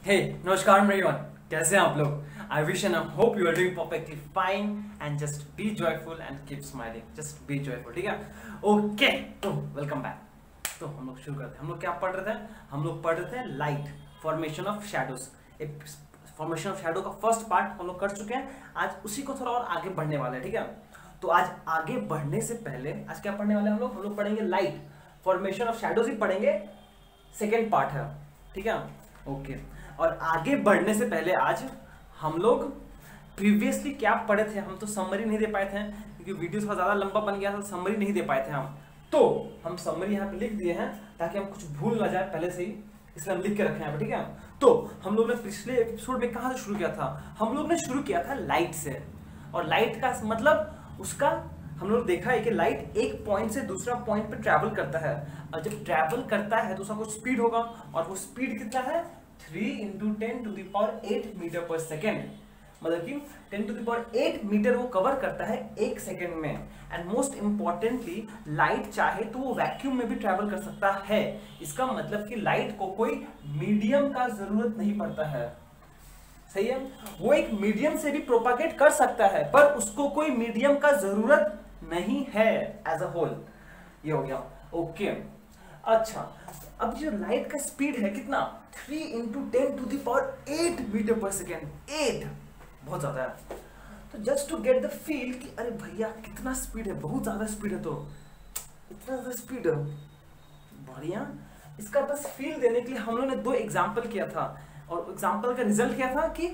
हे नमस्कार एवरीवन, कैसे हैं आप लोग? I wish and hope you are doing perfectly fine and just be joyful and keep smiling, just be joyful. ठीक है, ओके। तो वेलकम बैक। तो हम लोग शुरू करते हैं। हम लोग क्या पढ़ रहे थे? हम लोग पढ़ रहे थे लाइट, फॉर्मेशन ऑफ शैडोज। एक फॉर्मेशन ऑफ शैडो का फर्स्ट पार्ट हम लोग कर चुके हैं। आज उसी को थोड़ा और आगे बढ़ने वाले हैं। ठीक है, तो आज आगे बढ़ने से पहले आज क्या पढ़ने वाले हैं हम लोग पढ़ेंगे लाइट, फॉर्मेशन ऑफ शैडोज ही पढ़ेंगे, सेकेंड पार्ट है। ठीक है, ओके। और आगे बढ़ने से पहले आज हम लोग प्रीवियसली क्या पढ़े थे, हम तो समरी नहीं दे पाए थे क्योंकि वीडियो थोड़ा ज्यादा लंबा बन गया था, समरी नहीं दे पाए थे हम। तो हम समरी यहाँ पे लिख दिए हैं ताकि हम कुछ भूल ना जाए पहले से ही, इसलिए हम लिख के रखे हैं। ठीक है, तो हम लोग ने पिछले एपिसोड में कहाँ से शुरू किया था? हम लोग ने शुरू किया था लाइट से। और लाइट का मतलब उसका हम लोग देखा है कि लाइट एक पॉइंट से दूसरा पॉइंट पे ट्रैवल करता है, और जब ट्रैवल करता है तो उसका कुछ स्पीड होगा, और वो स्पीड कितना है? 3 × 10⁸ मीटर पर सेकेंड। मतलब कि 10⁸ मीटर वो कवर करता है एक सेकेंड में। एंड मोस्ट इंपॉर्टेंटली लाइट चाहे तो वो वैक्यूम में भी ट्रैवल कर सकता है। इसका मतलब कि लाइट को कोई मीडियम का जरूरत नहीं पड़ता है। सही है, वो एक मीडियम से भी प्रोपागेट कर सकता है, पर उसको कोई मीडियम का जरूरत नहीं है एज अ होल। ये हो गया, ओके। अच्छा, अब जो लाइट का स्पीड है कितना? 3 × 10⁸ मीटर पर सेकेंड। 8 बहुत ज्यादा है। तो just to get the feel कि अरे भैया कितना स्पीड है, बहुत ज्यादा स्पीड है, तो इतना ज्यादा स्पीड है, बढ़िया। इसका बस फील देने के लिए हम लोगों ने 2 एग्जाम्पल किया था, और एग्जाम्पल का रिजल्ट क्या था कि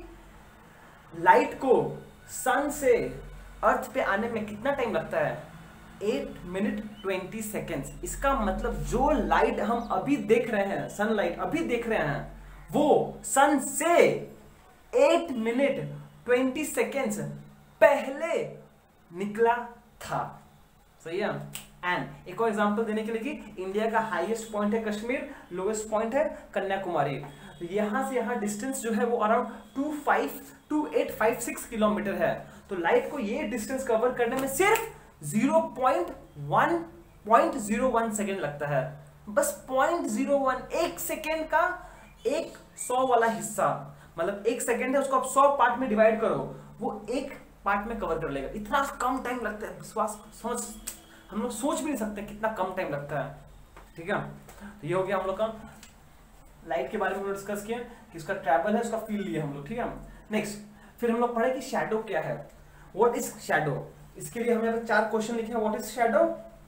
लाइट को सन से अर्थ पे आने में कितना टाइम लगता है? 8 मिनट 20 सेकेंड्स। इसका मतलब जो लाइट हम अभी देख रहे हैं, सनलाइट अभी देख रहे हैं, वो सन से 8 मिनट 20 सेकेंड्स पहले निकला था। सही है। एंड एक और एग्जांपल देने के लिए कि इंडिया का हाईएस्ट पॉइंट है कश्मीर, लोएस्ट पॉइंट है कन्याकुमारी। तो यहां से यहां डिस्टेंस जो है वो अराउंड 2856 किलोमीटर है। तो लाइट को ये डिस्टेंस कवर करने में सिर्फ 0.01 सेकेंड लगता है। बस 0.01, एक सेकेंड का 100 वाला हिस्सा, मतलब 1 सेकेंड है, उसको आप 100 पार्ट में डिवाइड करो, वो एक पार्ट में कवर कर लेगा। इतना कम टाइम लगता है, विश्वास समझ, हम लोग सोच भी नहीं सकते कितना कम टाइम लगता है। ठीक है, तो ये हो गया हम लोग का लाइट के बारे में डिस्कस किया कि इसका ट्रैवल है, उसका फील लिया हम लोग। ठीक है, नेक्स्ट फिर हम लोग पढ़े कि शैडो क्या है, व्हाट इज शैडो। इसके लिए हमने 4 क्वेश्चन लिखे हैं। What is shadow?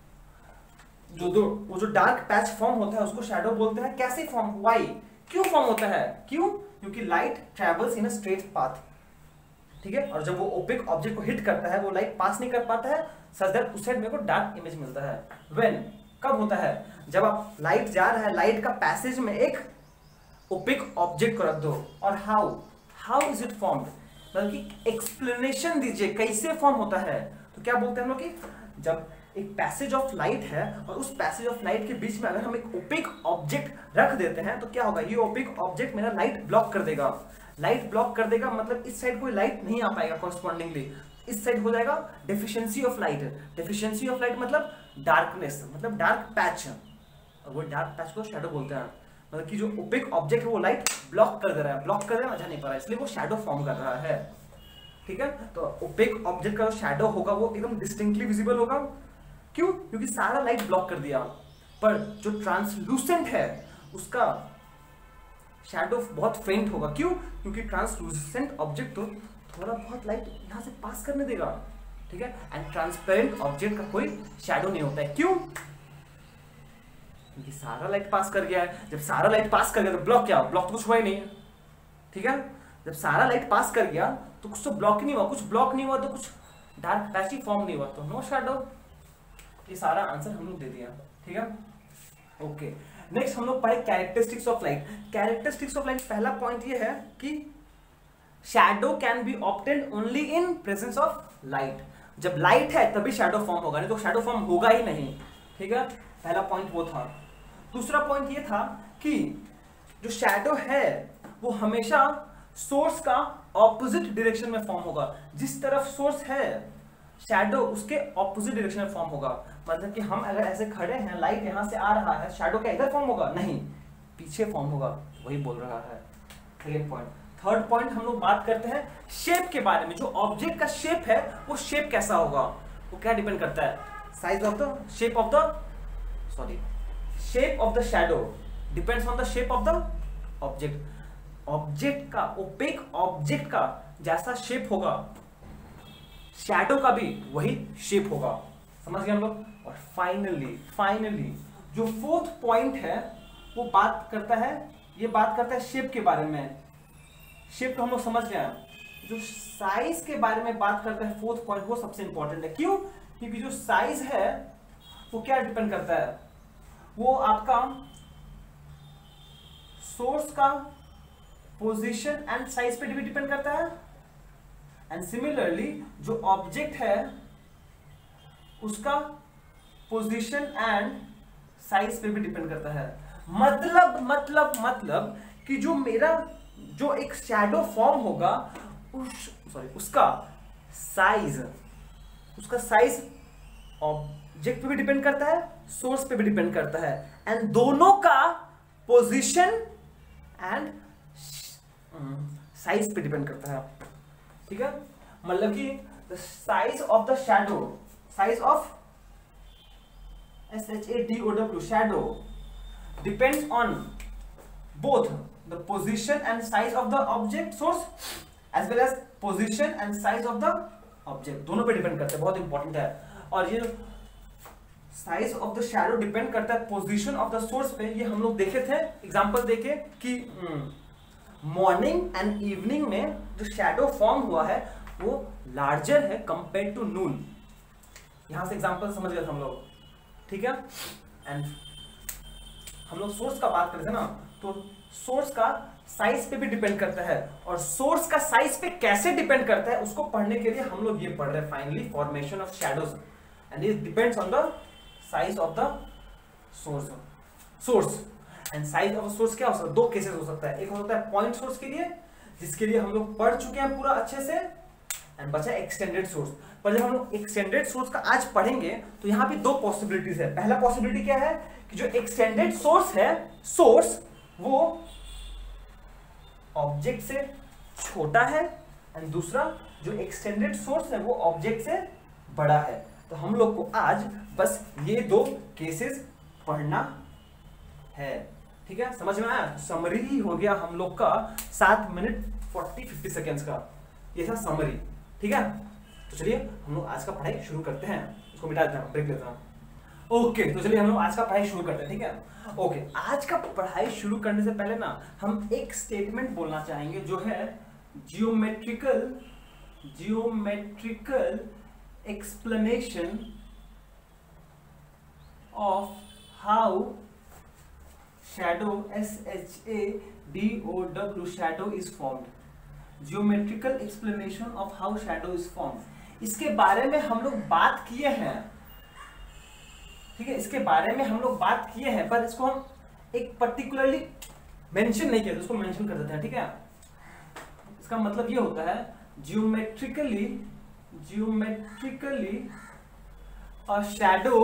वो जो डार्क पैच फॉर्म होता है उसको शैडो बोलते हैं। कैसे फॉर्म, व्हाई, क्यों फॉर्म होता है? क्यों? क्योंकि light travels in a straight path. ठीक है, और जब वो ओपेक ऑब्जेक्ट को हिट करता है वो लाइट पास नहीं कर पाता है, सच दैट उस साइड मेरे को डार्क इमेज मिलता है। व्हेन, कब होता है? जब आप लाइट जा रहा है, लाइट का पैसेज में एक ओपेक ऑब्जेक्ट को रख दो। और हाउ इज इट फॉर्म्ड, मतलब कि एक्सप्लेनेशन दीजिए कैसे फॉर्म होता है। तो क्या बोलते हैं हम लोग कि जब एक पैसेज ऑफ लाइट है और उस पैसेज ऑफ लाइट के बीच में अगर हम एक ओपेक ऑब्जेक्ट रख देते हैं तो क्या होगा? ये ओपेक ऑब्जेक्ट मेरा लाइट ब्लॉक कर देगा। लाइट ब्लॉक कर देगा मतलब इस साइड कोई लाइट नहीं आ पाएगा कॉरस्पॉन्डिंगली, इस साइड हो जाएगा deficiency of light. Deficiency of light मतलब डार्कनेस, मतलब डार्क पैच, और वो डार्क पैच को शैडो बोलते हैं। मतलब कि जो ओपेक ऑब्जेक्ट है वो लाइट ब्लॉक कर दे रहा है, ब्लॉक कर रहा है, मजा नहीं पा रहा है, इसलिए वो शैडो फॉर्म कर रहा है। ठीक है, तो ओपेक ऑब्जेक्ट का जो शैडो होगा वो एकदम डिस्टिंक्टली विजिबल होगा। क्यों? क्योंकि सारा लाइट ब्लॉक कर दिया। पर जो ट्रांसलूसेंट है उसका शैडो बहुत फेंट होगा। क्यों? क्योंकि ट्रांसलूसेंट ऑब्जेक्ट तो थोड़ा बहुत लाइट यहां से पास करने देगा। ठीक है, एंड ट्रांसपेरेंट ऑब्जेक्ट का कोई शैडो नहीं होता है। क्यों? क्योंकि सारा लाइट पास कर गया है। जब सारा लाइट पास कर गया तो ब्लॉक क्या? ब्लॉक तो कुछ हुआ ही नहीं है। ठीक है, जब सारा लाइट पास कर गया तो कुछ तो ब्लॉक नहीं हुआ, कुछ ब्लॉक नहीं हुआ तो कुछ डार्क पैच ही फॉर्म नहीं हुआ, तो नो शैडो। ये सारा आंसर हम लोग दे दिया। ठीक है, ओके। नेक्स्ट हम लोग पढ़े characteristics of light. Characteristics of light पहला पॉइंट ये है कि shadow can be obtained only in presence of light. जब लाइट है तभी शैडो फॉर्म होगा, नहीं तो शैडो फॉर्म होगा ही नहीं। ठीक है, पहला पॉइंट वो था। दूसरा पॉइंट ये था कि जो शैडो है वो हमेशा सोर्स का ऑपोजिट डायरेक्शन में फॉर्म होगा। जिस तरफ सोर्स है शैडो उसके ऑपोजिट डायरेक्शन में फॉर्म होगा। मतलब कि हम अगर ऐसे खड़े हैं, लाइट यहां से आ रहा है, शैडो क्या इधर फॉर्म होगा? नहीं, पीछे फॉर्म होगा, वही बोल रहा है। Second point. थर्ड पॉइंट हम लोग बात करते हैं शेप के बारे में। जो ऑब्जेक्ट का शेप है वो शेप कैसा होगा, वो क्या डिपेंड करता है, size of the shape of the shape of the shadow depends on the shape of the object. Object का, ओपेक ऑब्जेक्ट का जैसा शेप होगा शैडो का भी वही शेप होगा। समझ गए हम लोग। और फाइनली जो फोर्थ पॉइंट है वो बात करता है, ये बात करता है शेप के बारे में। शेप तो हम लोग समझ गए। जो साइज के बारे में बात करता है फोर्थ पॉइंट, वो सबसे इंपॉर्टेंट है। क्यों? क्योंकि जो साइज है वो क्या डिपेंड करता है, वो आपका सोर्स का पोजीशन एंड साइज पे भी डिपेंड करता है। एंड सिमिलरली जो ऑब्जेक्ट है उसका पोजीशन एंड साइज पे भी डिपेंड करता है। मतलब कि जो मेरा जो एक शैडो फॉर्म होगा उसका साइज ऑब्जेक्ट पे भी डिपेंड करता है, सोर्स पे भी डिपेंड करता है, एंड दोनों का पोजीशन एंड साइज पे डिपेंड करता है। ठीक है, मतलब कि the size of the shadow, size of SHADOW shadow depends on both the position and size of the object source as well as position and size of the object, दोनों पे depend करता है, बहुत इंपॉर्टेंट है। और ये size of the shadow depend करता है पोजीशन ऑफ द सोर्स पे। ये हम लोग देखे थे, एग्जांपल देखे कि मॉर्निंग एंड इवनिंग में जो शैडो फॉर्म हुआ है वो लार्जर है कंपेयर टू नून। यहां से एग्जांपल समझ गए हम लोग। ठीक है, एंड हम लोग सोर्स का बात करते हैं ना, तो सोर्स का साइज पे भी डिपेंड करता है। और सोर्स का साइज पे कैसे डिपेंड करता है उसको पढ़ने के लिए हम लोग ये पढ़ रहे हैं, finally formation of shadows and it depends on the size of the source and size of source क्या हो सकता है, दो केसेस हो सकता है। एक हो सकता है पॉइंट सोर्स के लिए, जिसके लिए हम लोग पढ़ चुके हैं पूरा अच्छे से, एंड बचा एक्सटेंडेड सोर्स। पर जब हम लोग एक्सटेंडेड सोर्स का आज पढ़ेंगे तो यहाँ पे दो पॉसिबिलिटीज है। पहला पॉसिबिलिटी क्या है कि जो एक्सटेंडेड सोर्स है, सोर्स वो ऑब्जेक्ट से छोटा है, एंड दूसरा जो एक्सटेंडेड सोर्स है वो ऑब्जेक्ट से बड़ा है। तो हम लोग को आज बस ये दो केसेस पढ़ना है। ठीक है, समझ में आया? समरी ही हो गया हम लोग का 7 मिनट 40-50 सेकेंड्स का, ये था समरी। ठीक है, तो चलिए हम लोग आज का पढ़ाई शुरू करते हैं। इसको मिटा देता हूं, ब्रेक लेता हूं। ओके, तो चलिए हम लोग आज का पढ़ाई शुरू करते हैं। ठीक है, ओके, आज का पढ़ाई शुरू करने से पहले ना हम एक स्टेटमेंट बोलना चाहेंगे जो है geometrical explanation of how shadow SHADOW shadow is formed. Geometrical explanation of how shadow is formed, इसके बारे में हम लोग बात किए हैं। ठीक है, इसके बारे में हम लोग बात किए हैं, पर इसको हम एक पर्टिकुलरली मेंशन नहीं किया, तो उसको मेंशन कर देते हैं। ठीक है, इसका मतलब ये होता है geometrically a shadow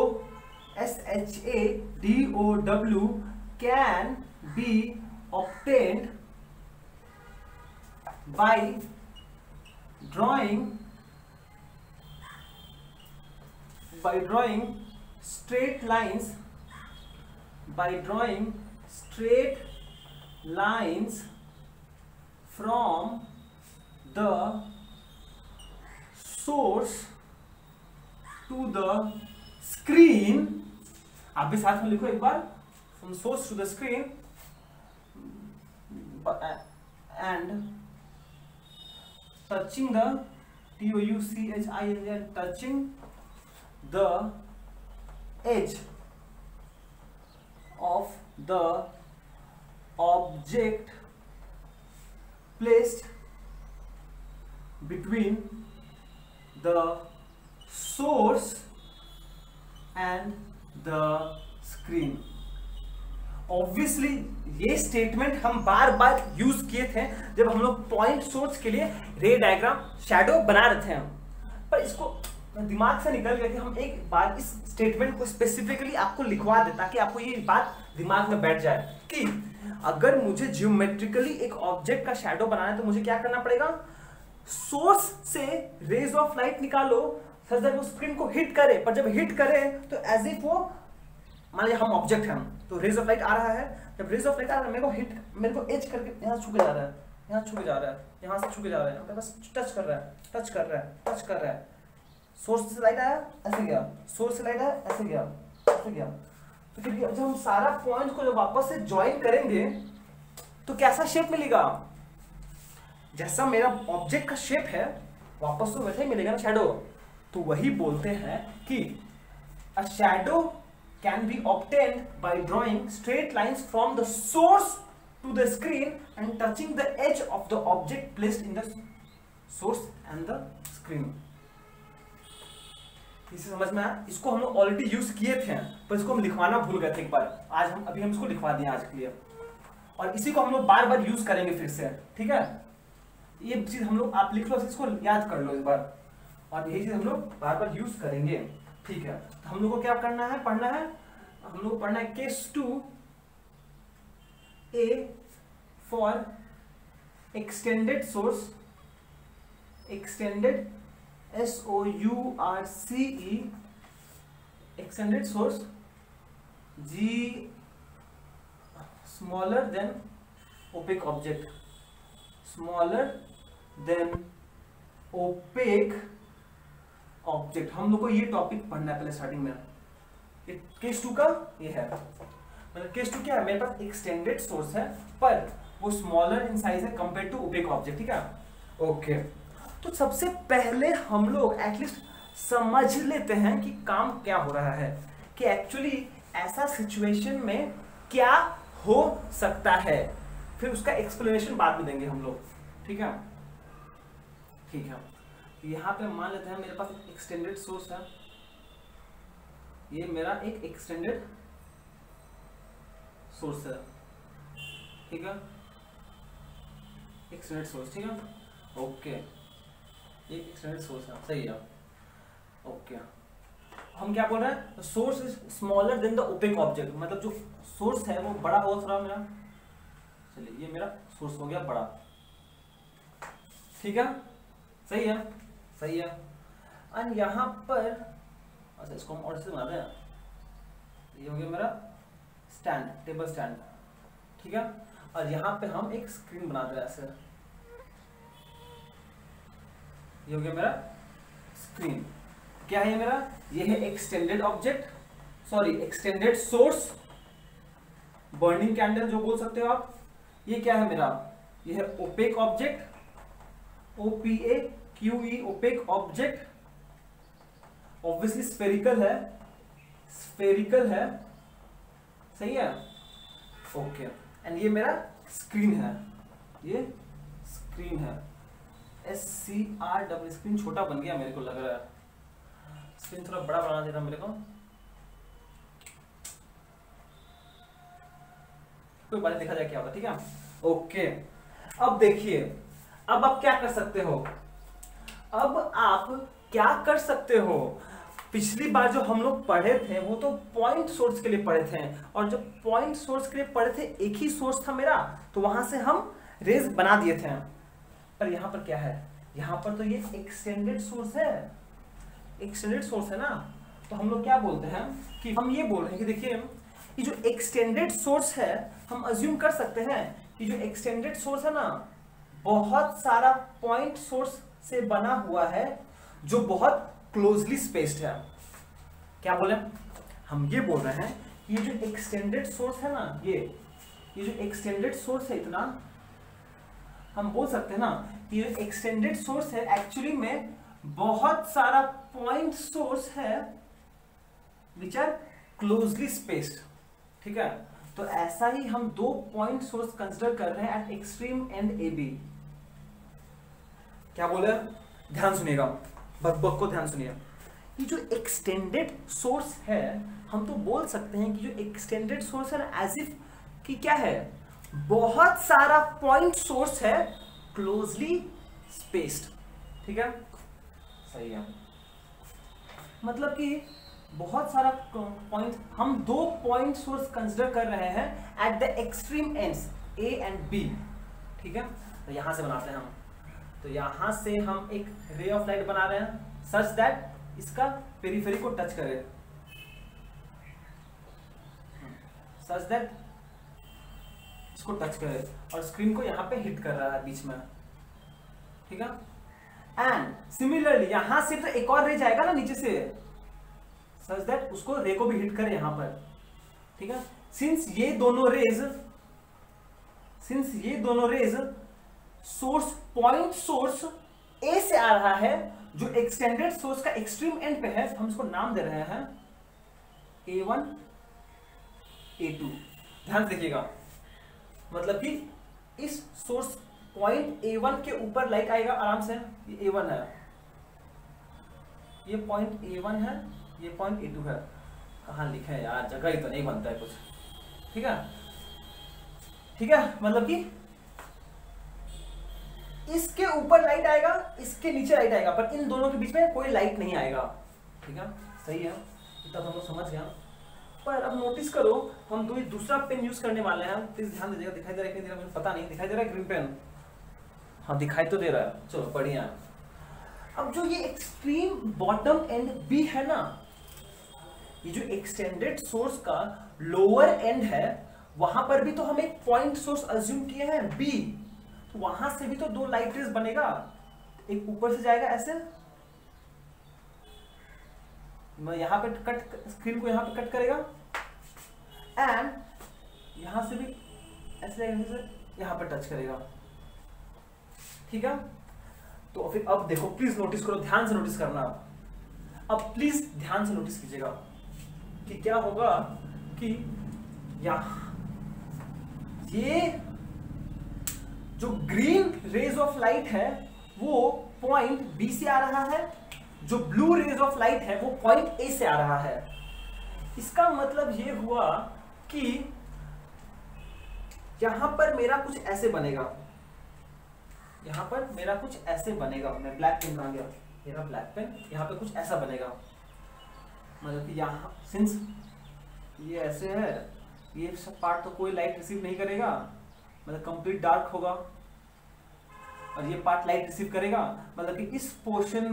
SHADOW can be obtained by drawing straight lines from the source to the screen। आप भी साथ में लिखो एक बार, from source to the screen and touching the TOUCHING touching the edge of the object placed between the source and the screen। Obviously ये statement हम बार बार यूज किए थे जब हम लोग पॉइंट सोर्स के लिए रे डायग्राम शैडो बना रहे थे हम, पर इसको दिमाग से निकल गया कि हम एक बार इस स्टेटमेंट को स्पेसिफिकली आपको लिखवा दें ताकि आपको ये बात दिमाग में बैठ जाए कि अगर मुझे ज्योमेट्रिकली एक ऑब्जेक्ट का शैडो बनाना है तो मुझे क्या करना पड़ेगा, सोर्स से रेज ऑफ लाइट निकालो सच दैट वो स्क्रीन को हिट करे, पर जब हिट करे तो एज इफ वो, मान लीजिए हम ऑब्जेक्ट हैं तो रेज ऑफ लाइट आ रहा है, जब रेज ऑफ लाइट आ रहा है मेरे को एज करके यहाँ छू के जा रहा है, यहाँ छू के जा रहा है, यहाँ से छू के जा रहा है, बस टच कर रहा है, टच कर रहा है, टच कर रहा है, सोर्स से लाइट आया ऐसे गया, सोर्स से लाइट आया ऐसे गया, ऐसे गया। तो फिर जब हम सारा पॉइंट को जब वापस से ज्वाइन करेंगे तो कैसा शेप मिलेगा, जैसा मेरा ऑब्जेक्ट का शेप है वापस तो वैसा ही मिलेगा ना शैडो। तो वही बोलते हैं कि a shadow can be obtained by drawing straight lines from the source to the screen and touching the edge of the object placed in the source and the screen. इसे समझ में आया? इसको हम लोग ऑलरेडी यूज किए थे पर इसको हम लिखवाना भूल गए थे एक बार, आज हम इसको लिखवा दिए आज के लिए, और इसी को हम लोग बार बार यूज करेंगे फिर से, ठीक है। ये चीज हम लोग, आप लिख लो, इसको याद कर लो एक बार, और यही चीज हम लोग बार बार यूज करेंगे, ठीक है। तो हम लोग को क्या करना है, पढ़ना है, हम लोग को पढ़ना है case 2 A for extended source, extended SOURCE, extended source G smaller than opaque object, smaller than opaque object। हम लोग को ये टॉपिक पढ़ना है पहले स्टार्टिंग में। केस 2 का ये है, मतलब केस 2 क्या है, मेरे पास एक्सटेंडेड सोर्स है पर वो स्मॉलर इन साइज है कंपेयर टू ओपेक ऑब्जेक्ट, ठीक है। ओके, तो सबसे पहले हम लोग एटलीस्ट समझ लेते हैं कि काम क्या हो रहा है, कि एक्चुअली ऐसा सिचुएशन में क्या हो सकता है, फिर उसका एक्सप्लेनेशन बाद में देंगे हम लोग, ठीक है। ठीक है, यहां पे मान लेते हैं मेरे पास एक एक्सटेंडेड सोर्स है, ये मेरा एक एक्सटेंडेड सोर्स है, ठीक है, एक्सटेंडेड सोर्स, ठीक है। ओके, एक एक्सटेंडेड सोर्स है, सही है। ओके, हम क्या बोल रहे हैं, source is smaller than the opaque object, मतलब जो सोर्स है वो बड़ा होगा थोड़ा मेरा, चलिए ये मेरा सोर्स हो गया बड़ा, ठीक है, सही है, सही है। एंड यहाँ पर, अच्छा इसको हम और से बनाते हैं, ये हो गया मेरा स्टैंड, टेबल स्टैंड, ठीक है। और यहाँ पे हम एक स्क्रीन बनाते हैं ऐसे, ये हो गया मेरा स्क्रीन। क्या है ये मेरा, ये है extended object, sorry extended source, burning candle जो बोल सकते हो आप। ये क्या है मेरा, ये है opaque object, OPAQE, opaque object, obviously spherical है, स्फेरिकल है, सही है। ओके, एंड ये मेरा स्क्रीन है, ये स्क्रीन है, SCRW, स्क्रीन छोटा बन गया मेरे को लग रहा है, स्क्रीन थोड़ा बड़ा बनाना देना मेरे को, कोई बात देखा जाए क्या होगा, ठीक है। ओके, अब देखिए, अब आप क्या कर सकते हो, अब आप क्या कर सकते हो, पिछली बार जो हम लोग पढ़े थे वो तो पॉइंट सोर्स के लिए पढ़े थे, और जब पॉइंट सोर्स के लिए पढ़े थे एक ही सोर्स था मेरा, तो वहां से हम रेज बना दिए थे। पर यहाँ पर क्या है, यहाँ पर तो ये एक्सटेंडेड सोर्स है, एक्सटेंडेड सोर्स है ना, तो हम लोग क्या बोलते हैं कि हम ये बोल रहे हैं कि देखिए ये जो एक्सटेंडेड सोर्स है, हम अज्यूम कर सकते हैं कि जो एक्सटेंडेड सोर्स है ना, बहुत सारा पॉइंट सोर्स से बना हुआ है जो बहुत क्लोजली स्पेस्ड है। क्या बोले, हम ये बोल रहे हैं कि ये जो एक्सटेंडेड सोर्स है ना, ये जो एक्सटेंडेड सोर्स है इतना, हम बोल सकते हैं ना कि ये एक्सटेंडेड सोर्स है एक्चुअली में बहुत सारा पॉइंट सोर्स है विच आर क्लोजली स्पेस्ड, ठीक है। तो ऐसा ही हम दो पॉइंट सोर्स कंसिडर कर रहे हैं एट एक्सट्रीम एंड AB। क्या बोले, ध्यान सुनिएगा, बक को ध्यान सुनिए। ये जो एक्सटेंडेड सोर्स है, हम तो बोल सकते हैं कि जो एक्सटेंडेड सोर्स है ना, एज इफ कि क्या है, बहुत सारा पॉइंट सोर्स है क्लोजली स्पेस्ड, ठीक है, सही है। मतलब कि बहुत सारा पॉइंट, हम 2 पॉइंट सोर्स कंसिडर कर रहे हैं at the extreme ends A and B, ठीक है। तो यहां से बनाते हैं हम, तो यहां से हम एक रे ऑफ लाइट बना रहे हैं सच दैट इसका पेरिफेरी को टच करे, सच दैट इसको टच करे और स्क्रीन को यहां पे हिट कर रहा है बीच में, ठीक है। एंड सिमिलरली यहां से तो एक और रे जाएगा ना नीचे से, सच दैट उसको रे को भी हिट करे यहां पर, ठीक है। सिंस ये दोनों rays source point source A से आ रहा है, जो एक्सटेंडेड सोर्स का एक्सट्रीम एंड पे है, हम इसको नाम दे रहे हैं A1 A2। ध्यान से देखिएगा, मतलब कि इस सोर्स पॉइंट A1 के ऊपर लाइट आएगा आराम से, ये A1 है, ये पॉइंट A1 है, ये पॉइंट A2 है। कहाँ लिखे है यार, जगह ही तो नहीं बनता है कुछ, ठीक है, ठीक है। मतलब कि इसके ऊपर लाइट आएगा, इसके नीचे लाइट आएगा, पर इन दोनों के बीच में कोई लाइट नहीं आएगा, ठीक है। सही है, इतना तो हम लोग समझ गया। पर अब नोटिस करो, हम दूसरा पेन यूज करने वाले हैं, प्लीज ध्यान दीजिएगा। दिखाई दे रहा है कि नहीं दे रहा, मुझे पता नहीं, दिखाई दे रहा है ग्रीन पेन? हाँ दिखाई तो दे रहा है, चलो बढ़िया। अब जो ये एक्सट्रीम बॉटम एंड बी है ना, ये जो एक्सटेंडेड सोर्स का लोअर एंड है, वहां पर भी तो हम एक पॉइंट सोर्स अज्यूम किए हैं बी, तो वहां से भी तो 2 लाइट रेज बनेगा, एक ऊपर से जाएगा ऐसे, मैं यहां पे कट, स्क्रीन को यहां पे कट करेगा, एंड यहां से भी ऐसे जाएगा, यहां पे टच करेगा, ठीक है। तो फिर अब देखो, प्लीज नोटिस करो, ध्यान से नोटिस करना। अब प्लीज ध्यान से नोटिस कीजिएगा कि क्या होगा कि ये जो ग्रीन रेज ऑफ लाइट है वो पॉइंट बी से आ रहा है, जो ब्लू रेज ऑफ लाइट है वो पॉइंट ए से आ रहा है। इसका मतलब ये हुआ कि यहां पर मेरा कुछ ऐसे बनेगा, यहां पर मेरा कुछ ऐसे बनेगा, मैं ब्लैक पेन कहां गया, मेरा ब्लैक पेन, यहां पे कुछ ऐसा बनेगा, मतलब कि यहां सिंस ये ऐसे है, ये सब पार्ट तो कोई लाइट रिसीव नहीं करेगा, मतलब कंप्लीट डार्क होगा, और ये पार्ट लाइट रिसीव करेगा, मतलब कि इस पोर्शन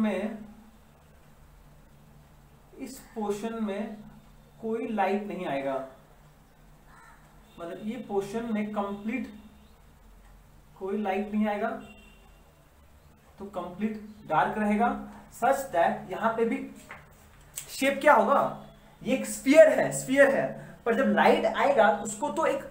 में कोई लाइट नहीं आएगा, मतलब ये पोर्शन में कंप्लीट कोई लाइट नहीं आएगा, तो कंप्लीट डार्क रहेगा, सच दैट यहां पे भी शेप क्या होगा, ये एक स्फीयर है, पर जब लाइट आएगा उसको तो एक,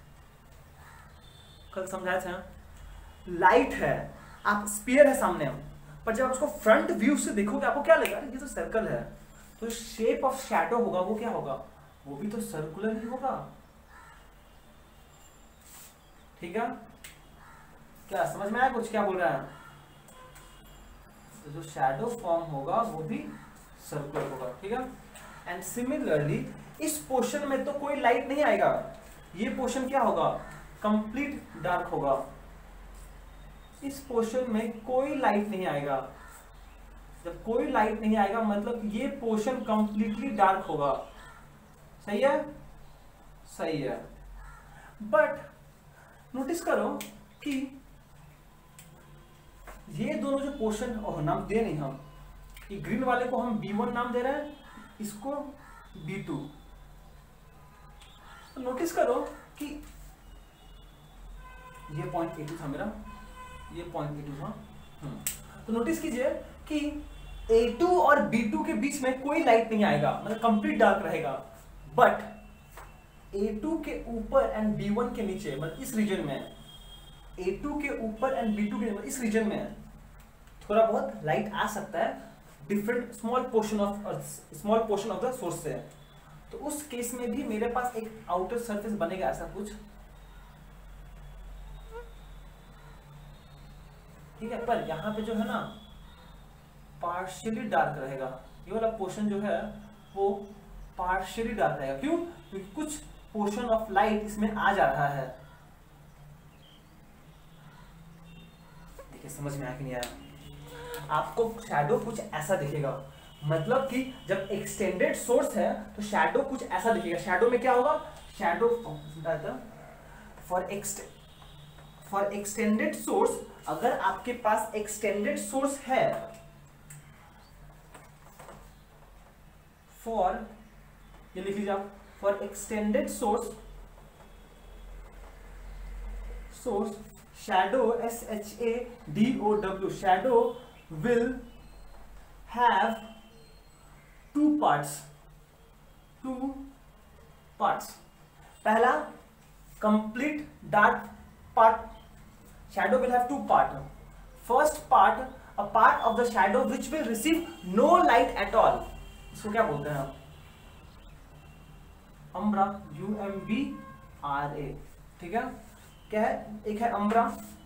कल समझाया था, लाइट है, आप स्फीयर है सामने, पर जब आप उसको फ्रंट व्यू से देखोगे आपको क्या लगेगा, ये तो सर्कल है, तो शेप ऑफ शैडो होगा वो क्या होगा, वो भी तो सर्कुलर ही होगा, ठीक है। क्या समझ में आया कुछ, क्या बोल रहा है? तो जो शैडो फॉर्म होगा वो भी सर्कुलर होगा, ठीक है। एंड सिमिलरली इस पोर्शन में तो कोई लाइट नहीं आएगा, ये पोर्शन क्या होगा, कंप्लीट डार्क होगा, इस पोर्शन में कोई लाइट नहीं आएगा, जब कोई लाइट नहीं आएगा मतलब ये पोर्शन कंप्लीटली डार्क होगा, सही है, सही है। बट नोटिस करो कि ये दोनों जो पोर्शन, और नाम दे नहीं हम, ये ग्रीन वाले को हम B1 नाम दे रहे हैं, इसको B2। तो नोटिस करो कि ये पॉइंट A2 था मेरा, ये पॉइंट A2 था, तो नोटिस कीजिए कि A2 और B2 के बीच में कोई लाइट नहीं आएगा, मतलब कंप्लीट डार्क रहेगा, बट A2 के ऊपर एंड B1 के नीचे, मतलब इस रीजन में, A2 के ऊपर एंड B2 के, मतलब इस रीजन में थोड़ा बहुत लाइट आ सकता है, different small portion of the source से, तो उस केस में भी मेरे पास एक आउटर सरफेस बनेगा ऐसा कुछ, ठीक है। पर यहां पे जो है ना पार्शियली डार्क रहेगा, ये वाला पोर्शन जो है वो पार्शियली डार्क रहेगा, क्यों, क्योंकि कुछ पोर्शन ऑफ लाइट इसमें आ जा रहा है। देखिए समझ में आया कि नहीं आया? आपको शैडो कुछ ऐसा दिखेगा, मतलब कि जब एक्सटेंडेड सोर्स है तो शैडो कुछ ऐसा दिखेगा। शैडो में क्या होगा, शैडो फॉर एक्सटेंडेड सोर्स, अगर आपके पास एक्सटेंडेड सोर्स है, फॉर, ये लिख लीजिए आप, for extended source shadow, SHADOW, shadow will have two parts. पहला complete dark part. Shadow will have two part. First part, a part of the shadow which will receive no light at all. इसको क्या बोलते हैं आप, umbra, UMBRA, ठीक है। क्या है, एक है अम्ब्रा,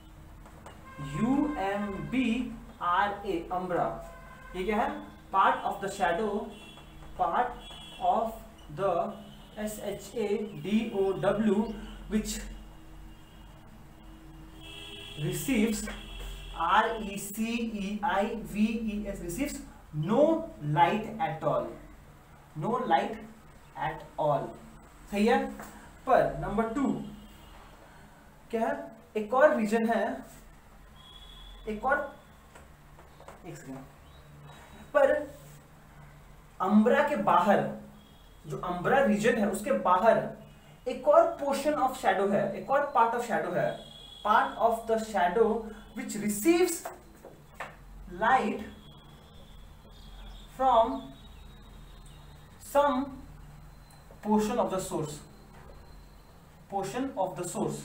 UMBRA, अम्ब्रा। ये क्या है, part of the shadow, part of the SHADOW which receives, RECEIVES, receives no light at all, no light at all, सही है। पर नंबर 2 क्या है, एक और रीजन है, एक सेकेंड, पर अम्ब्रा के बाहर, जो अम्ब्रा रीजन है उसके बाहर एक और पोर्शन ऑफ शैडो है, एक और पार्ट ऑफ शैडो है, part of the shadow which receives light from some portion of the source, portion of the source,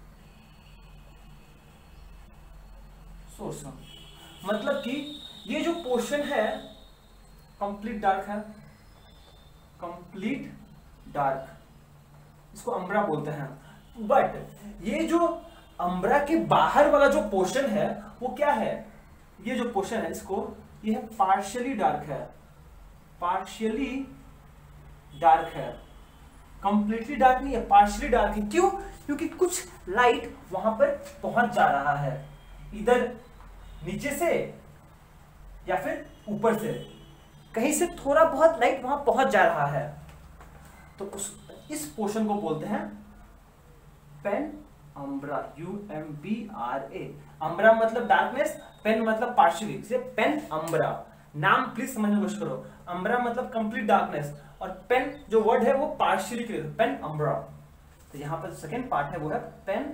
मतलब कि ये जो पोर्शन है कंप्लीट डार्क है, कंप्लीट डार्क, इसको अम्ब्रा बोलते हैं। बट ये जो अम्ब्रा के बाहर वाला जो पोर्शन है वो क्या है, ये जो पोर्शन है इसको, ये है पार्शियली डार्क है, पार्शियली डार्क है, कंप्लीटली डार्क नहीं है, पार्शियली डार्क है। क्यों, क्योंकि कुछ लाइट वहां पर पहुंच जा रहा है, इधर नीचे से या फिर ऊपर से, कहीं से थोड़ा बहुत लाइट वहां पहुंच जा रहा है, तो इस पोर्शन को बोलते हैं पेन अम्ब्रा, UMBRA। अम्ब्रा मतलब डार्कनेस, पेन मतलब पार्शियली, से पेन अम्ब्रा। नाम प्लीज समझने की कोशिश करो, अम्ब्रा मतलब कंप्लीट डार्कनेस, और पेन जो वर्ड है वो पार्शियली के लिए, पेन अम्ब्रा। तो यहां पर सेकेंड पार्ट है वो है पेन,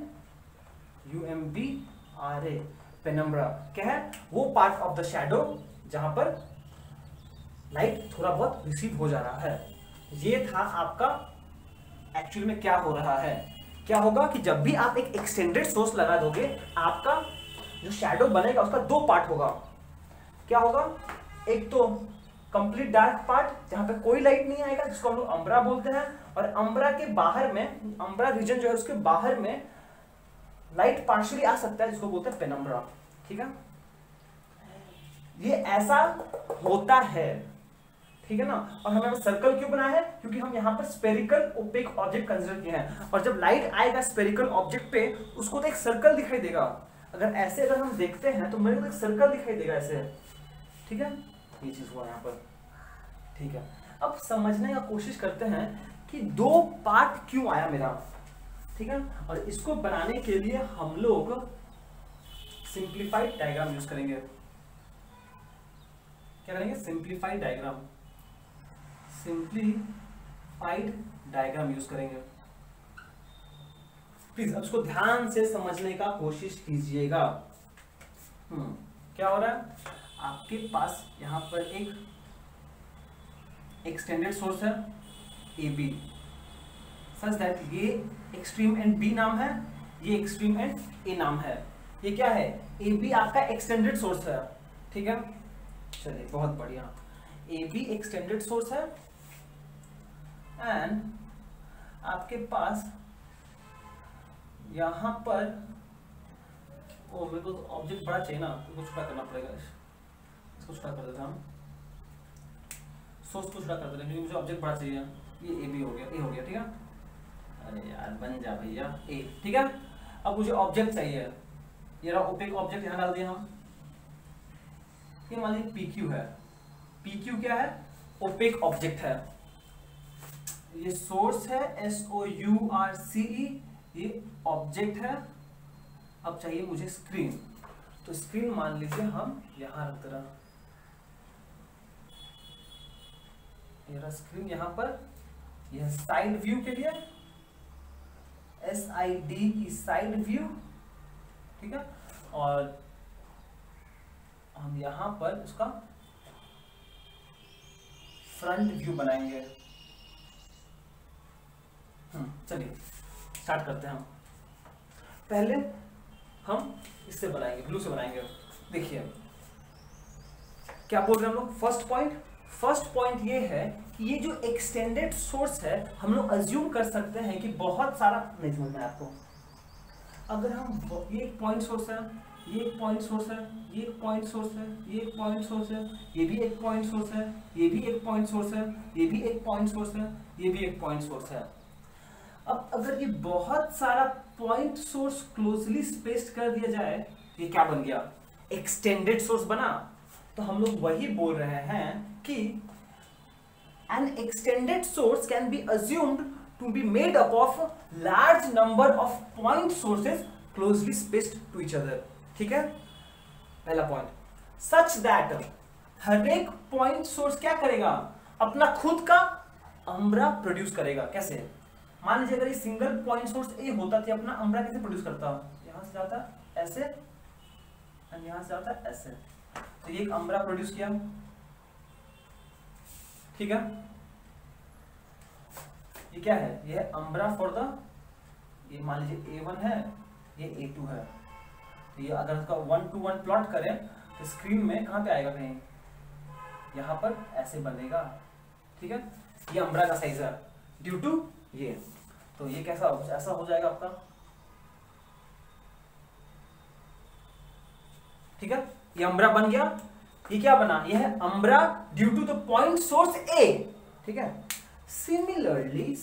UMBRA, पेनम्ब्रा। क्या है, वो पार्ट ऑफ द शैडो जहां पर लाइट थोड़ा बहुत रिसीव हो जा रहा है। ये था आपका एक्चुअली में क्या हो रहा है। क्या होगा कि जब भी आप एक एक्सटेंडेड सोर्स लगा दोगे, आपका जो शैडो बनेगा उसका 2 पार्ट होगा। क्या होगा, एक तो कंप्लीट डार्क पार्ट जहां पे कोई लाइट नहीं आएगा, जिसको हम लोग अम्ब्रा बोलते हैं, और अम्ब्रा के बाहर में, अम्ब्रा रीजन जो है उसके बाहर में लाइट पार्शियली आ सकता है, जिसको बोलते हैं पेनम्ब्रा। ठीक है, ये ऐसा होता है, ठीक है ना। और हमें सर्कल क्यों बनाया है, क्योंकि हम यहाँ पर स्पेरिकल ओपेक ऑब्जेक्ट कंसीडर किए हैं, और जब लाइट आएगा स्पेरिकल ऑब्जेक्ट पे, उसको तो एक सर्कल दिखाई देगा। अगर ऐसे अगर हम देखते हैं तो मेरे को एक सर्कल दिखाई देगा ऐसे, ठीक है, ये चीज हुआ यहाँ पर। ठीक है, अब समझने का कोशिश करते हैं कि 2 पार्ट क्यों आया मेरा, ठीक है। और इसको बनाने के लिए हम लोग सिंप्लीफाइड डायग्राम यूज करेंगे। क्या करेंगे, simplified diagram, simplified diagram use करेंगे। प्लीज अब इसको ध्यान से समझने का कोशिश कीजिएगा। क्या हो रहा है, आपके पास यहां पर एक एक्सटेंडेड सोर्स है AB, सच दैट ये एक्सट्रीम एंड B नाम है, ये एक्सट्रीम एंड A नाम है। ये क्या है, AB आपका एक्सटेंडेड सोर्स है, ठीक है। चलिए बहुत बढ़िया, AB एक्सटेंडेड सोर्स है, एंड आपके पास यहां पर, ओ मेरे को तो ऑब्जेक्ट बड़ा चाहिए ना, तो छोटा करना पड़ेगा, इसको छोटा कर देता हूं, सोर्स को छोटा कर देते हैं, क्योंकि मुझे ऑब्जेक्ट बड़ा चाहिए। ये AB हो गया, A हो गया, ठीक है। अरे यार बन जा भैया A, ठीक है। अब मुझे ऑब्जेक्ट चाहिए, ये रहा ओपेक ऑब्जेक्ट, यहां डाल दिया हम। ये मान लीजिए PQ है, PQ क्या है? ओपेक ऑब्जेक्ट है। ये सोर्स है SOURCE, ये ऑब्जेक्ट है। अब चाहिए मुझे स्क्रीन, तो स्क्रीन मान लीजिए हम यहां रख रहा, ये स्क्रीन यहां पर, यह साइड व्यू के लिए, SIDE साइड व्यू, ठीक है। और हम यहां पर उसका फ्रंट व्यू बनाएंगे। चलिए स्टार्ट करते हैं। हम पहले हम इससे बनाएंगे, ब्लू से बनाएंगे। देखिए क्या बोल रहे हैं हम लोग। फर्स्ट पॉइंट ये है कि ये जो एक्सटेंडेड सोर्स है, हम लोग अज्यूम कर सकते हैं कि बहुत सारा, नहीं समझ में आपको, अगर हम ये एक पॉइंट सोर्स है, ये एक पॉइंट सोर्स है, ये एक पॉइंट सोर्स है, ये एक पॉइंट सोर्स है, ये भी एक पॉइंट सोर्स है, ये भी एक पॉइंट सोर्स है, ये भी एक पॉइंट सोर्स है, ये भी एक पॉइंट सोर्स है। अब अगर ये बहुत सारा पॉइंट सोर्स क्लोजली स्पेस्ड कर दिया जाए, ये क्या बन गया? एक्सटेंडेड सोर्स बना। तो हम लोग वही बोल रहे हैं कि an extended source can be assumed to be made up of large number of point sources closely spaced to each other। ठीक है, पहला पॉइंट। सच दैट हर एक पॉइंट सोर्स क्या करेगा? अपना खुद का अम्ब्रा प्रोड्यूस करेगा। कैसे? मान लीजिए अगर ये सिंगल पॉइंट सोर्स ए होता तो अपना अम्ब्रा कैसे प्रोड्यूस करता? यहां से जाता ऐसे और यहां से जाता ऐसे, तो ये एक अम्ब्रा प्रोड्यूस किया, ठीक है। ये क्या है? ये है अम्ब्रा फॉर द, ये मान लीजिए A1 है, ये A2 है। तो ये अगर इसका 1 to 1 प्लॉट करें तो स्क्रीन में कहां पे आएगा? कहीं यहां पर ऐसे बनेगा, ठीक है। ये अम्ब्रा का साइज है ड्यू टू ये, तो ये कैसा ऐसा हो जाएगा आपका, ठीक है। ये अम्ब्रा बन गया। ये क्या बना? ये है umbra due to the point source A, ठीक है। सिमिलरली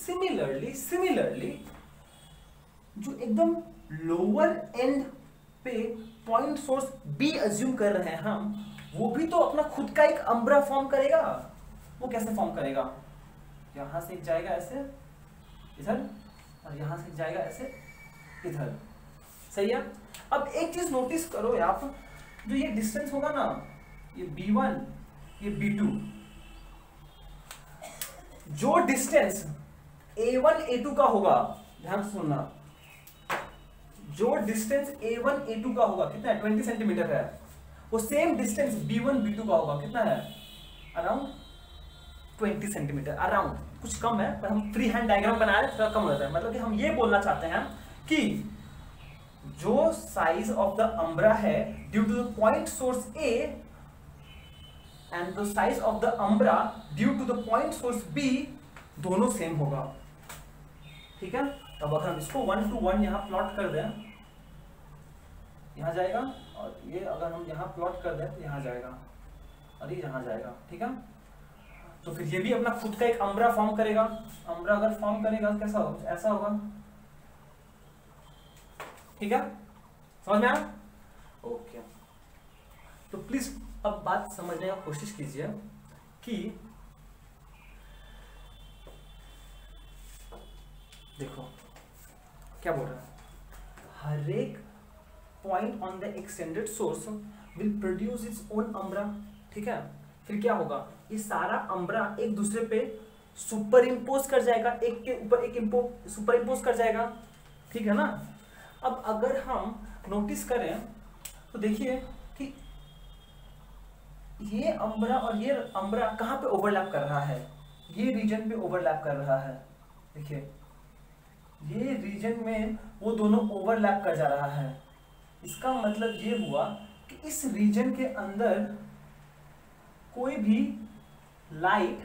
जो एकदम लोअर एंड पे पॉइंट सोर्स बी अज्यूम कर रहे हैं हम, वो भी तो अपना खुद का एक अम्ब्रा फॉर्म करेगा। वो कैसे फॉर्म करेगा? यहां से जाएगा ऐसे इधर, और यहां से जाएगा ऐसे इधर, सही है। अब एक चीज नोटिस करो आप, जो ये डिस्टेंस होगा ना, ये B1, ये B2, जो डिस्टेंस A1 A2 का होगा, ध्यान से सुनना, जो डिस्टेंस A1 A2 का होगा कितना है? 20 सेंटीमीटर है। वो सेम डिस्टेंस B1 B2 का होगा, कितना है? अराउंड 20 सेंटीमीटर, अराउंड, कुछ कम है, पर हम फ्री हैंड डायग्राम बना रहे हैं, थोड़ा कम रहता है। मतलब कि हम ये बोलना चाहते हैं कि जो साइज ऑफ द अम्ब्रा है due to the point source A and the size of the umbra due to the point source B, दोनों सेम होगा, ठीक है। अब अगर हम इसको 1 to 1 यहां प्लॉट कर दें, यहां जाएगा, और ये अगर हम यहां प्लॉट कर दें तो यहां जाएगा, और ये यहां जाएगा, ठीक है। तो फिर ये भी अपना खुद का एक अम्ब्रा फॉर्म करेगा। अम्ब्रा अगर फॉर्म करेगा तो कैसा होगा? ऐसा होगा, ठीक है। समझ में आया? ओके। तो प्लीज अब बात समझने का कोशिश कीजिए कि देखो क्या बोल रहा है, हर एक point on the extended source will produce its own umbra, ठीक है। फिर क्या होगा? ये सारा अम्ब्रा एक दूसरे पे सुपर इम्पोज कर जाएगा, एक के ऊपर एक सुपर इम्पोज कर जाएगा, ठीक है ना। अब अगर हम नोटिस करें तो देखिए कि ये अम्ब्रा और ये अम्ब्रा कहां पे ओवरलैप कर रहा है? ये रीजन पे ओवरलैप कर रहा है। देखिए ये रीजन में वो दोनों ओवरलैप कर जा रहा है। इसका मतलब ये हुआ कि इस रीजन के अंदर कोई भी लाइट,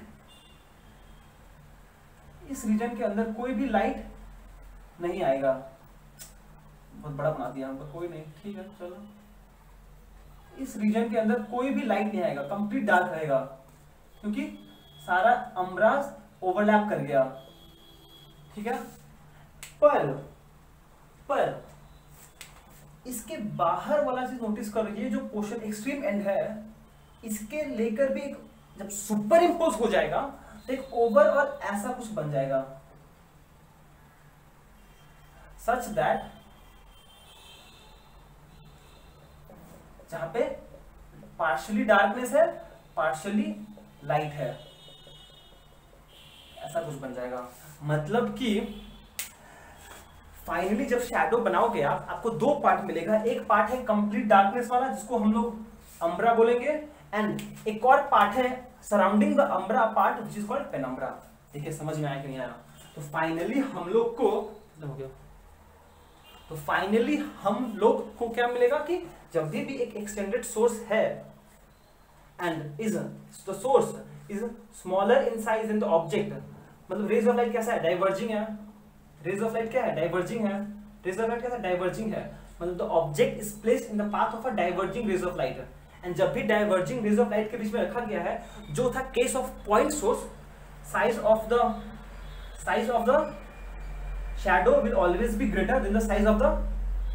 इस रीजन के अंदर कोई भी लाइट नहीं आएगा। बहुत बड़ा बना दिया हमको, कोई नहीं, ठीक है चलो। इस रीजन के अंदर कोई भी लाइट नहीं आएगा, कंप्लीट डार्क रहेगा, क्योंकि सारा अम्ब्रा ओवरलैप कर गया, ठीक है। पर इसके बाहर वाला चीज नोटिस करो, ये जो पोर्शन एक्सट्रीम एंड है, इसके लेकर भी एक जब सुपर इम्पोज हो जाएगा तो एक ओवरऑल ऐसा कुछ बन जाएगा, सच दैट जहां पे पार्शियली डार्कनेस है पार्शियली लाइट है, ऐसा कुछ बन जाएगा। मतलब कि फाइनली जब शैडो बनाओगे आप, आपको दो पार्ट मिलेगा, एक पार्ट है कंप्लीट डार्कनेस वाला जिसको हम लोग अम्ब्रा बोलेंगे, एंड एक और पार्ट है surrounding the umbra part which is called penumbra. देखिए समझ में आया कि नहीं आया? तो फाइनली हम लोग को हो गया, तो फाइनली हम लोग को क्या मिलेगा कि जब भी एक एक्सटेंडेड सोर्स है and is the source is smaller in size in the object, मतलब रेज ऑफ लाइट कैसा है, डाइवर्जिंग है। रेज ऑफ लाइट क्या है, डाइवर्जिंग है। रेज ऑफ लाइट कैसा डाइवर्जिंग है, मतलब the object is placed in the path of a diverging rays of light. And जब भी डाइवर्जिंग रेज ऑफ लाइट के बीच में रखा गया है, जो था case of point source, size of the shadow will always be greater than the size of the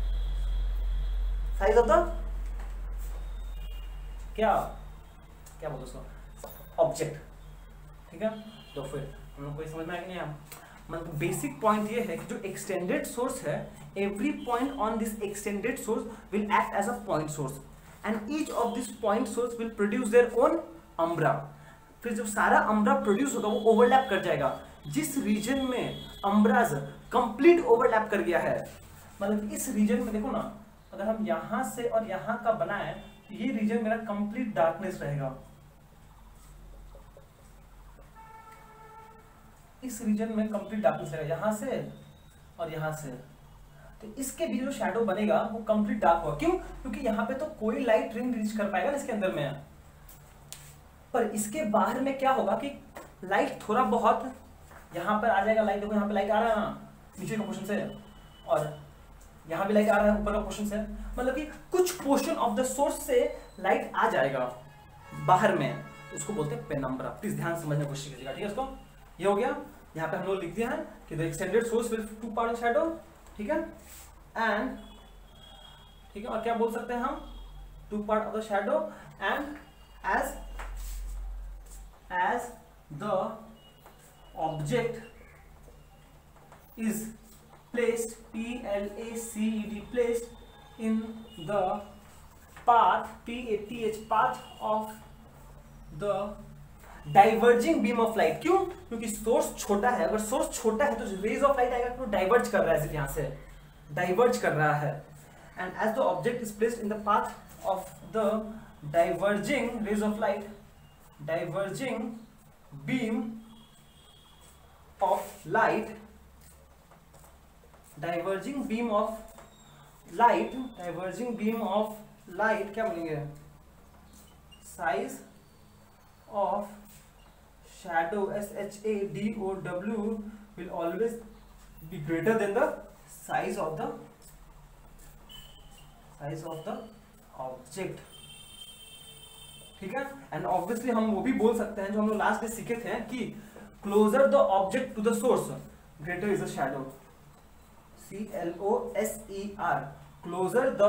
क्या बोलते उसको, ऑब्जेक्ट। ठीक है, तो फिर हम लोग को समझ में आया कि नहीं? मतलब बेसिक पॉइंट ये है कि जो एक्सटेंडेड सोर्स है, every point on this extended source will act as a point source and each of this point source will produce their own umbra. फिर जब सारा अम्ब्रा प्रोड्यूस होगा वो ओवरलैप कर जाएगा। जिस रीजन में अम्ब्राज कंप्लीट ओवरलैप कर गया है, मतलब इस रीजन में देखो ना, अगर हम यहां से और यहां का बनाए तो ये रीजन मेरा कंप्लीट डार्कनेस रहेगा। इस रीजन में कंप्लीट डार्कनेस रहेगा, यहां से और यहां से। तो इसके बीच जो शैडो बनेगा वो कंप्लीट डार्क होगा। क्यों? क्योंकि यहाँ पे तो कोई लाइट रिंग रीच कर पाएगा इसके अंदर में, पर इसके बाहर में क्या होगा कि लाइट थोड़ा बहुत यहाँ पर आ जाएगा। लाइट देखो, यहाँ पे लाइट आ रहा है ना नीचे का पोर्शन से, और यहाँ भी लाइट आ रहा है ऊपर का पोर्शन से, मतलब कि कुछ पोर्शन ऑफ द सोर्स से लाइट आ जाएगा बाहर में, तो उसको बोलते हैं पेनम्ब्रा। प्लीज ध्यान से समझने की कोशिश कीजिएगा। ठीक है, इसको ये हो गया। यहाँ पे हम लोग लिख दिया है कि the extended source will two part of shadow. ठीक है, एंड ठीक है, और क्या बोल सकते हैं हम, two part of the shadow and as the object is placed, placed in the path, path of the diverging beam of light। क्यों? क्योंकि सोर्स छोटा है। अगर सोर्स छोटा है तो रेज ऑफ लाइट आएगा तो डाइवर्ज कर रहा है, सिर्फ यहाँ से डाइवर्ज कर रहा है। And as the object is placed in the path of the diverging rays of light, diverging beam of light, diverging beam of light क्या बोलेंगे, size of shadow, SHADOW will always be greater than the size of the object। ठीक है, and obviously हम वो भी बोल सकते हैं जो हम लोग लास्ट में सीखे थे कि closer the object to the source greater is the shadow, CLOSER, closer the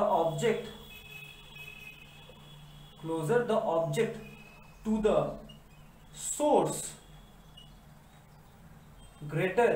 object to the source greater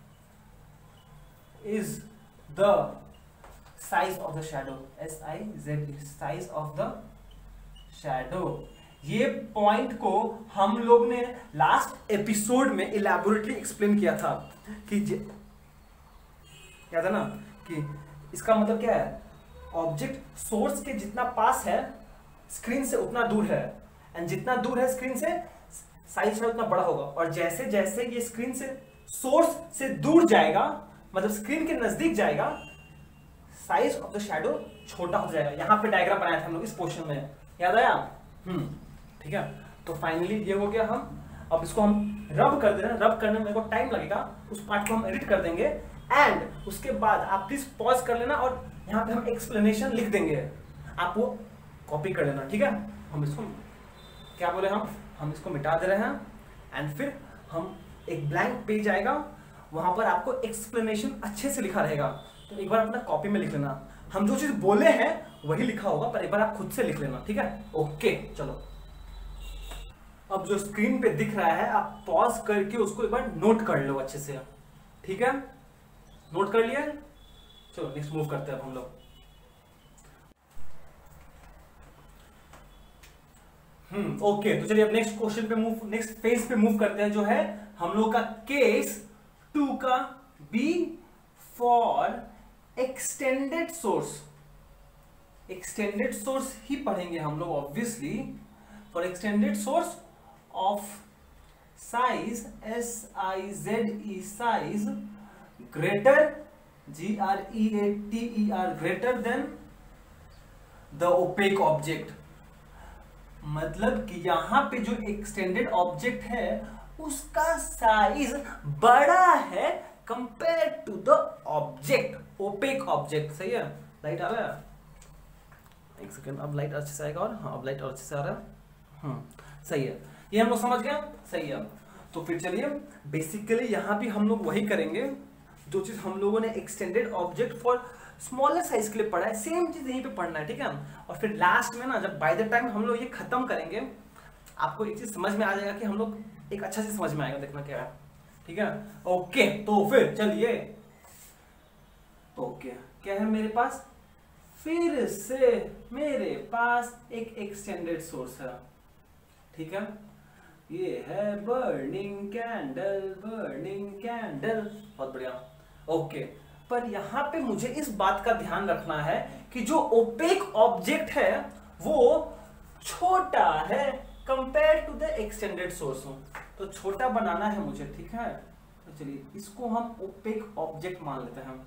is the size of the shadow, SIZ, size of the shadow. ये पॉइंट को हम लोग ने last episode में इलैबोरेटली explain किया था कि क्या था ना कि इसका मतलब क्या है, ऑब्जेक्ट सोर्स के जितना पास है स्क्रीन से उतना दूर है, एंड जितना दूर है स्क्रीन से साइज उतना बड़ा होगा। और जैसे जैसे ये स्क्रीन से सोर्स से दूर जाएगा, मतलब स्क्रीन के नजदीक जाएगा, साइज ऑफ द शैडो छोटा हो जाएगा। यहाँ पे डायग्राम बनाया था हम लोग इस पोर्शन में, याद आया? ठीक है, तो फाइनली ये हो गया। हम अब इसको हम रब कर दे रहे हैं। रब करने में मेरे को टाइम लगेगा, उस पार्ट को हम एडिट कर देंगे, एंड उसके बाद आप प्लीज पॉज कर लेना और यहाँ पे हम एक्सप्लेनेशन लिख देंगे, आप वो कॉपी कर लेना। ठीक है, हम इसको क्या बोले, हम इसको मिटा दे रहे हैं, एंड फिर हम एक ब्लैंक पेज आएगा, वहां पर आपको एक्सप्लेनेशन अच्छे से लिखा रहेगा। तो एक बार अपना कॉपी में लिख लेना, हम जो चीज बोले हैं वही लिखा होगा, पर एक बार आप खुद से लिख लेना। ठीक है, ओके, चलो। अब जो स्क्रीन पे दिख रहा है आप पॉज करके उसको एक बार नोट कर लो अच्छे से, ठीक है? नोट कर लिया? चलो नेक्स्ट मूव करते हैं हम लोग। ओके, तो चलिए अब नेक्स्ट क्वेश्चन पे मूव, नेक्स्ट फेज पे मूव करते हैं, जो है हम लोग का केस 2 का B for extended source. Extended source ही पढ़ेंगे हम लोग obviously. For extended source of size SIZE size greater GREATER greater than the opaque object. मतलब कि यहां पे जो एक्सटेंडेड ऑब्जेक्ट है उसका साइज बड़ा है compare to the object, opaque object. सही है? लाइट आ रहा है? एक सेकेंड, अब लाइट अच्छे से आएगा। और हाँ, अब लाइट और अच्छे से आ रहा है। सही है, ये हम लोग समझ गए। सही है, तो फिर चलिए बेसिकली यहां भी हम लोग वही करेंगे जो चीज हम लोगों ने extended object for smaller size के लिए पढ़ा है, सेम चीज यहीं पे पढ़ना है, ठीक है? और फिर लास्ट में ना, जब बाय द टाइम हम लोग ये खत्म करेंगे, आपको एक चीज समझ में आ जाएगा कि हम लोग एक अच्छा चीज समझ में आएगा। देखना क्या है, ठीक है? ओके, तो फिर चलिए, ओके क्या है मेरे पास? फिर से मेरे पास एक एक्सटेंडेड सोर्स है, ठीक है? ये है बर्निंग कैंडल, बर्निंग कैंडल। बहुत बढ़िया। ओके, पर यहां पे मुझे इस बात का ध्यान रखना है कि जो ओपेक ऑब्जेक्ट है वो छोटा है compare to the extended source. तो छोटा बनाना है मुझे, ठीक है? तो चलिए इसको हम ओपेक ऑब्जेक्ट मान लेते हैं।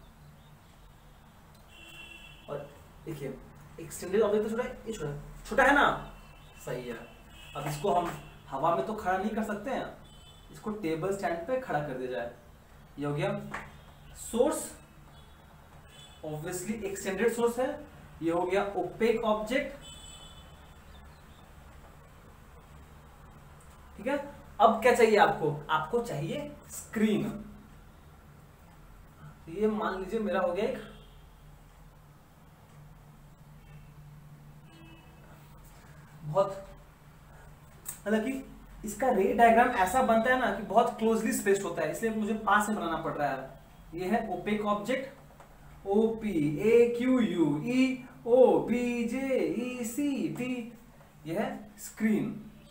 और देखिए एक्सटेंडेड ऑब्जेक्ट तो छोटा है, ये छोटा है ना? सही है। अब इसको हम हवा में तो खड़ा नहीं कर सकते हैं, इसको टेबल स्टैंड पे खड़ा कर दिया जाए। ये हो गया सोर्स, ऑब्वियसली एक्सटेंडेड सोर्स है। ये हो गया ओपेक ऑब्जेक्ट, ठीक है? अब क्या चाहिए आपको? आपको चाहिए स्क्रीन। ये मान लीजिए मेरा हो गया एक बहुत, हालांकि इसका रे डायग्राम ऐसा बनता है ना कि बहुत क्लोजली स्पेस्ड होता है, इसलिए मुझे पास में बनाना पड़ रहा है। ये है ओपेक ऑब्जेक्ट, OPAQUEOBJECT। यह है स्क्रीन,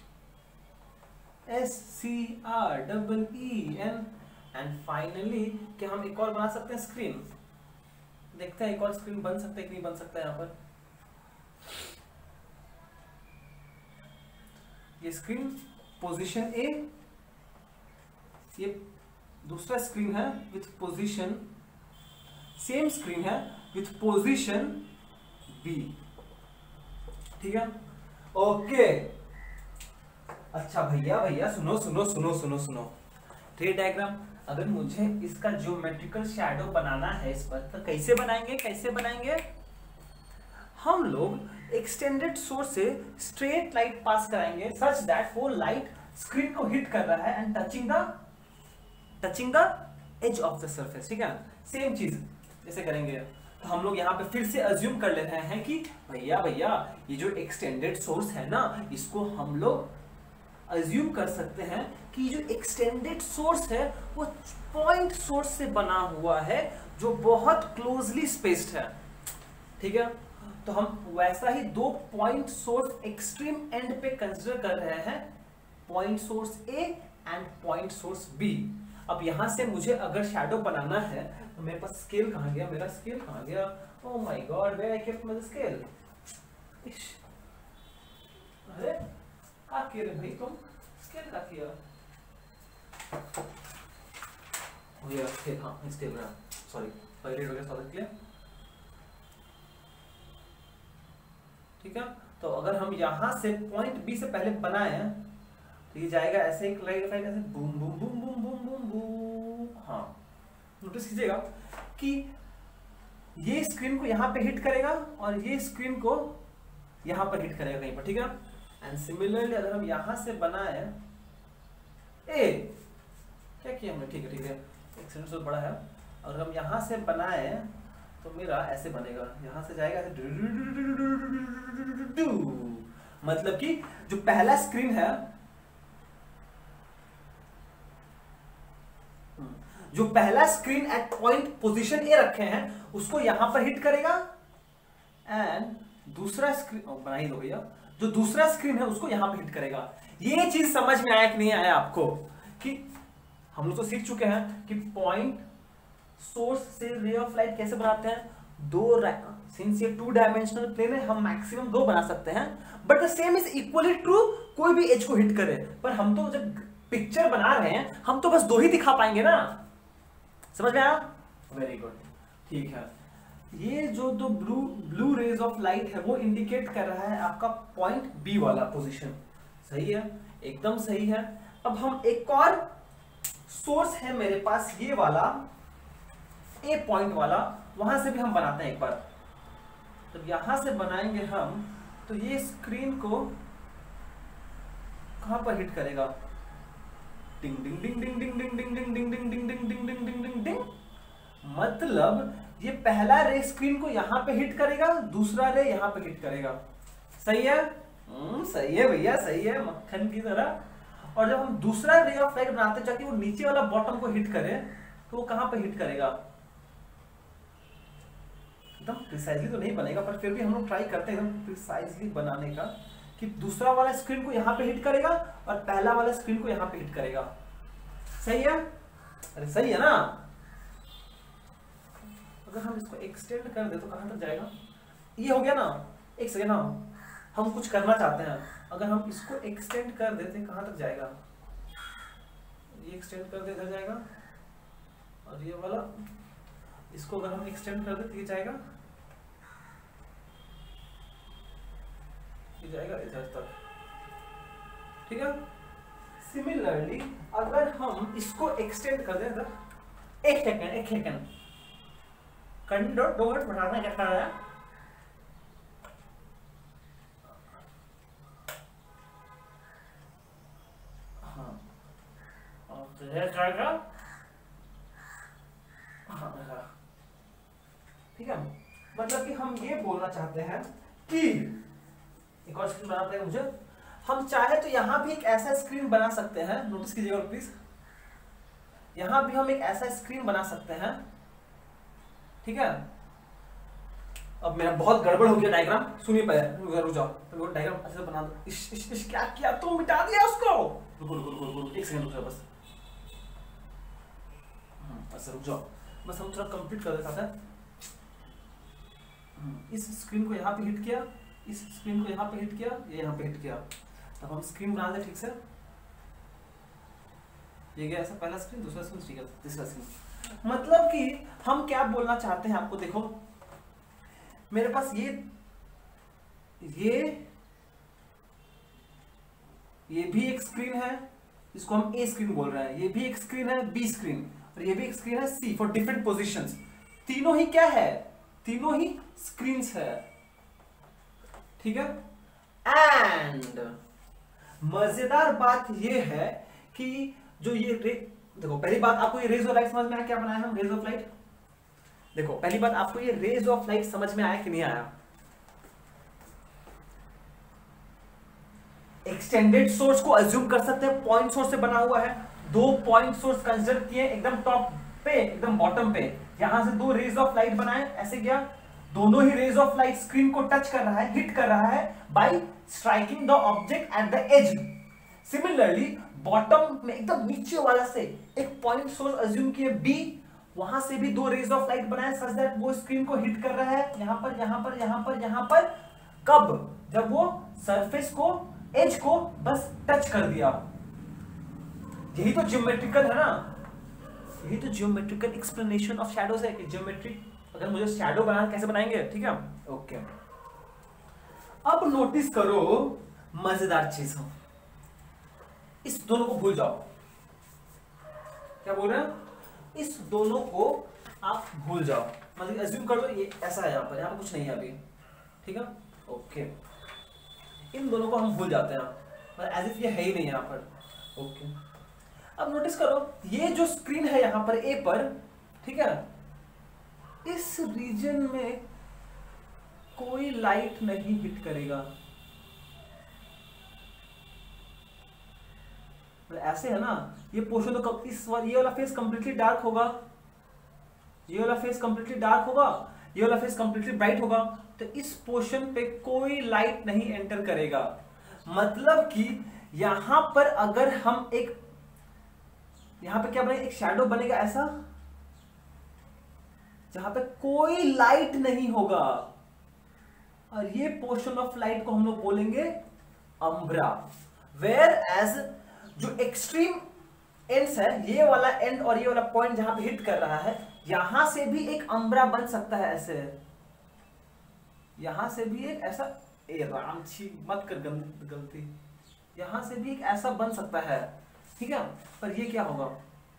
SCREEN। एंड फाइनली क्या हम एक और बना सकते हैं स्क्रीन? देखते हैं एक और स्क्रीन बन सकता है कि नहीं बन सकता है। यहां पर ये स्क्रीन पोजीशन A, ये दूसरा स्क्रीन है विथ पोजीशन, सेम स्क्रीन है विथ पोजीशन B, ठीक है? ओके, अच्छा भैया सुनो सुनो सुनो सुनो सुनो। ट्री डायग्राम, अगर मुझे इसका ज्योमेट्रिकल शैडो बनाना है इस पर, तो कैसे बनाएंगे? हम लोग एक्सटेंडेड सोर्स से स्ट्रेट लाइट पास कराएंगे सच दैट वो लाइट स्क्रीन को हिट कर रहा है and touching the edge of the surface, ठीक है? सेम चीज जैसे करेंगे। तो हम लोग यहाँ पे फिर से अज्यूम कर ले रहे हैं कि भैया ये जो एक्सटेंडेड सोर्स है ना, इसको हम लोग अज्यूम कर सकते हैं कि जो एक्सटेंडेड सोर्स है वो पॉइंट सोर्स से बना हुआ है जो बहुत क्लोजली स्पेस्ड है, ठीक है? तो हम वैसा ही दो पॉइंट सोर्स एक्सट्रीम एंड पे कंसीडर कर रहे हैं, point source A and point source B। अब यहां से मुझे अगर शैडो बनाना है तो मेरे पास स्केल कहां गया? मेरा स्केल कहां गया? Oh my god, where I kept my scale? अरे क्या किया रे भाई तुम? स्केल क्या किया? ये स्केल, हाँ स्केल रहा, सॉरी पहले हो गया, सॉरी क्लियर, ठीक है? तो अगर हम यहां से पॉइंट B से पहले बनाए तो ये जाएगा ऐसे, एक लाइट ऐसे boom boom boom boom boom boom boom. हाँ, नोटिस कीजिएगा कि ये स्क्रीन को यहाँ पे हिट करेगा और ये स्क्रीन को यहाँ पर हिट करेगा कहीं पर, ठीक है? एंड सिमिलरली अगर हम यहाँ से बनाए क्या किया हमने? ठीक है, एक्सटेंडेड सोर्स बड़ा है। अगर हम यहाँ से बनाए तो मेरा ऐसे बनेगा, यहाँ से जाएगा ऐसे, मतलब कि जो पहला स्क्रीन है जो पहला screen at point position A रखे हैं उसको यहां पर हिट करेगा, एंड दूसरा स्क्रीन बना ही दो भैया, जो दूसरा स्क्रीन है उसको यहां पर हिट करेगा। ये चीज समझ में आया कि नहीं आया आपको, कि हम लोग तो सीख चुके हैं कि पॉइंट सोर्स से रे ऑफ लाइट कैसे बनाते हैं, दो, सिंस ये 2 डायमेंशनल प्लेन है हम मैक्सिमम 2 बना सकते हैं, but the same is equally true कोई भी एज को हिट करे। पर हम तो जब पिक्चर बना रहे हैं हम तो बस 2 ही दिखा पाएंगे ना, समझ में आया? वेरी गुड, ठीक है। ये जो दो ब्लू रेज ऑफ लाइट है वो इंडिकेट कर रहा है आपका पॉइंट बी वाला पोजीशन, सही है, एकदम सही है। अब हम एक और सोर्स है मेरे पास ये वाला ए पॉइंट वाला, वहां से भी हम बनाते हैं एक बार। तो यहां से बनाएंगे हम, तो ये स्क्रीन को कहां पर हिट करेगा, डिंग डिंग डिंग डिंग डिंग डिंग डिंग डिंग डिंग डिंग डिंग डिंग डिंग डिंग डिंग डिंग डिंग, मतलब ये पहला रे स्क्रीन को यहां पे हिट करेगा, दूसरा रे यहां पे हिट करेगा, सही है? सही है भैया, सही है, मक्खन की तरह। और जब हम दूसरा रे ऑफ लाइट बनाते हैं ताकि वो नीचे वाला बॉटम को हिट करे, तो वो कहां पे हिट करेगा, एकदम प्रिसाइजली तो नहीं बनेगा पर फिर भी हम लोग ट्राई करते हैं एकदम प्रिसाइजली बनाने का, कि दूसरा वाला स्क्रीन को यहां पे हिट करेगा और पहला वाला स्क्रीन को यहां पे हिट करेगा, सही है? अरे सही है ना? अगर हम इसको एक्सटेंड कर दे तो कहां तक जाएगा, ये हो गया ना। एक सेकेंड ना, हम कुछ करना चाहते हैं, अगर हम इसको एक्सटेंड कर देते कहां तक जाएगा, ये एक्सटेंड कर दे इधर जाएगा, और ये वाला इसको अगर हम एक्सटेंड कर दे तो ये जाएगा, ये जाएगा इधर तक, ठीक है। सिमिलरली अगर हम इसको एक्सटेंड कर दें इधर, एक सेकेंड कंटिन्यू, 2 मिनट बढ़ाना क्या कर रहा है, हाँ, और तो ये जाएगा, हाँ, ठीक है। मतलब कि हम ये बोलना चाहते हैं कि एक और स्क्रीन बनाना पड़ेगा मुझे, हम चाहे तो यहां भी एक ऐसा स्क्रीन बना सकते हैं, नोटिस कीजिएगा प्लीज, यहां भी हम एक ऐसा स्क्रीन बना सकते हैं, ठीक है। अब मेरा बहुत गड़बड़ हो गया डायग्राम, सुनिए पहले, रुक जाओ, तो डायग्राम अच्छे से बना दो। इश क्या किया तुम, मिटा दिया उसको, रुको एक सेकंड रुक जाओ बस, अच्छा रुक जाओ बस, हम थोड़ा कंप्लीट कर देता था। इस स्क्रीन को यहाँ पे हिट किया, इस स्क्रीन को यहाँ पे हिट किया, ये यहाँ पे हिट किया, तब हम स्क्रीन बना दे ठीक से, ये गया ऐसा पहला स्क्रीन, दूसरा स्क्रीन, ठीक है, तीसरा स्क्रीन। मतलब कि हम क्या बोलना चाहते हैं आपको, देखो मेरे पास ये भी एक स्क्रीन है, इसको हम ए स्क्रीन बोल रहे हैं, ये भी एक स्क्रीन है बी स्क्रीन, और ये भी एक स्क्रीन है सी, फॉर डिफरेंट पोजीशंस। तीनों ही क्या है, तीनों ही स्क्रीन्स है, ठीक है। एंड मजेदार बात ये है कि जो ये देखो, पहली बात आपको ये रेज ऑफ लाइट समझ में आया, क्या बनाया हम रेज ऑफ लाइट, देखो पहली बात आपको ये रेज ऑफ लाइट समझ में आया कि नहीं आया। एक्सटेंडेड सोर्स को अज्यूम कर सकते हैं पॉइंट सोर्स से बना हुआ है, 2 पॉइंट सोर्स कंसीडर किए, एकदम टॉप पे एकदम बॉटम पे, यहां से 2 रेज ऑफ लाइट बनाए, ऐसे किया, दोनों ही रेज ऑफ लाइट स्क्रीन को टच कर रहा है, हिट कर रहा है by striking the object at the edge. Similarly bottom में एकदम नीचे वाला से एक पॉइंट सोर्स अज्यूम किए बी, वहां से भी 2 रेज ऑफ लाइट बनाए सच दैट वो स्क्रीन को हिट कर रहा है यहां पर, यहां पर, यहां पर, यहां पर, कब, जब वो सरफेस को, एज को बस टच कर दिया। यही तो ज्योमेट्रिकल है ना, यही तो ज्योमेट्रिकल एक्सप्लेनेशन ऑफ शैडोज है कि ज्योमेट्रिक, अगर मुझे शैडो बनाना कैसे बनाएंगे, ठीक है, ओके। अब नोटिस करो मजेदार चीज, इस दोनों को भूल जाओ, क्या बोल रहे हैं, इस दोनों को आप भूल जाओ, मतलब अज्यूम कर लो ये ऐसा है, यहाँ पर कुछ नहीं है अभी, ठीक है, ओके। इन दोनों को हम भूल जाते हैं, मतलब एज इफ ये है ही नहीं यहाँ पर, ओके। अब नोटिस करो ये जो स्क्रीन है यहाँ पर ए पर, ठीक है, इस रीजन में कोई लाइट नहीं हिट करेगा, ऐसे है ना, ये पोर्शन तो इस ये वाला फेस कंप्लीटली डार्क होगा, ये वाला फेस कंप्लीटली डार्क होगा, ये वाला फेस कंप्लीटली ब्राइट होगा, तो इस पोर्शन पे कोई लाइट नहीं एंटर करेगा। मतलब कि यहां पर अगर हम एक, यहां पे क्या बनेगा, एक शैडो बनेगा ऐसा, जहां पे कोई लाइट नहीं होगा, और ये पोर्शन ऑफ लाइट को हम लोग बोलेंगे अम्ब्रा। वेयर एज जो एक्सट्रीम एंड्स है, ये वाला एंड और ये वाला पॉइंट जहां पे हिट कर रहा है, यहां से भी एक अम्ब्रा बन सकता है ऐसे, यहां से भी एक ऐसा, ए राम छी मत कर गलती, यहां से भी एक ऐसा बन सकता है, ठीक है। पर ये क्या होगा,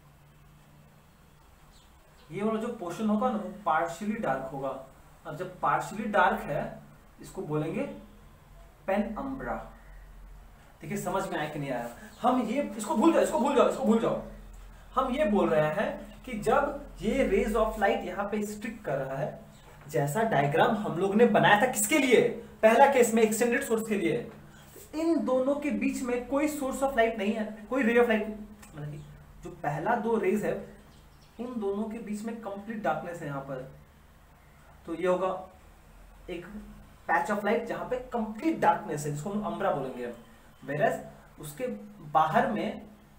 ये वाला जो पोर्शन होगा ना वो पार्शियली डार्क होगा। अब जब पार्शियली डार्क है, इसको बोलेंगे पेन अम्ब्रा। देखिए समझ में आया कि नहीं आया। हम ये, इसको भूल जाओ, इसको भूल जाओ, इसको भूल जाओ। हम ये बोल रहे हैं कि जब ये रेज ऑफ लाइट यहाँ पे स्ट्रिक कर रहा है, जैसा डायग्राम हम लोग ने बनाया था किसके लिए, पहला केस में एक्सटेंडेड सोर्स के लिए, इन दोनों के बीच में कोई सोर्स ऑफ लाइट नहीं है, कोई रे ऑफ लाइट, मतलब जो पहला दो रेज है उन दोनों के बीच में कंप्लीट डार्कनेस है यहाँ पर। तो ये होगा एक पैच ऑफ लाइट जहां पे कंप्लीट डार्कनेस है, जिसको हम अम्ब्रा बोलेंगे। वेरस उसके बाहर में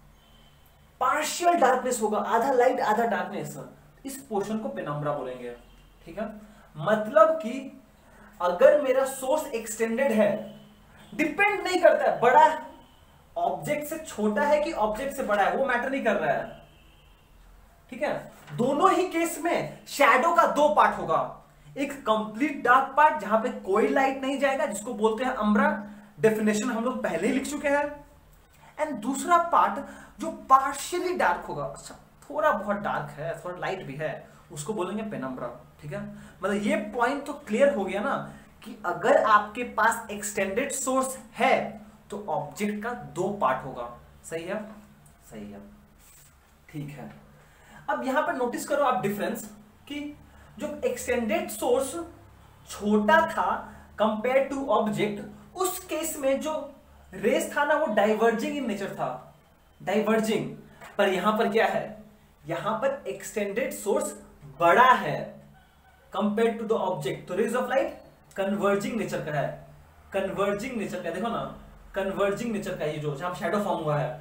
पार्शियल डार्कनेस होगा, आधा लाइट आधा डार्कनेस, इस पोर्शन को पेनम्ब्रा बोलेंगे, ठीक है। मतलब कि अगर मेरा सोर्स एक्सटेंडेड है, डिपेंड नहीं करता है बड़ा ऑब्जेक्ट से छोटा है कि ऑब्जेक्ट से बड़ा है, वो मैटर नहीं कर रहा है, ठीक है। दोनों ही केस में शैडो का दो पार्ट होगा, एक कंप्लीट डार्क पार्ट जहां पे कोई लाइट नहीं जाएगा, जिसको बोलते हैं अम्ब्रा, डेफिनेशन हम लोग पहले ही लिख चुके हैं, एंड दूसरा पार्ट जो पार्शियली डार्क होगा, अच्छा थोड़ा बहुत डार्क है, थोड़ा लाइट भी है, उसको बोलेंगे पेनम्ब्रा, ठीक है। मतलब ये पॉइंट तो क्लियर हो गया ना कि अगर आपके पास एक्सटेंडेड सोर्स है तो ऑब्जेक्ट का दो पार्ट होगा, सही है, सही है, ठीक है। अब यहां पर नोटिस करो आप डिफरेंस कि जो एक्सटेंडेड सोर्स छोटा था कंपेयर टू ऑब्जेक्ट, उस केस में जो रेस था ना वो डाइवर्जिंग इन नेचर था, डाइवर्जिंग। पर यहां पर क्या है, यहां पर एक्सटेंडेड सोर्स बड़ा है कंपेयर टू द ऑब्जेक्ट, तो rays of light converging nature का है, कन्वर्जिंग नेचर का, देखो ना कन्वर्जिंग नेचर का, ये जो जहां शैडो फॉर्म हुआ है,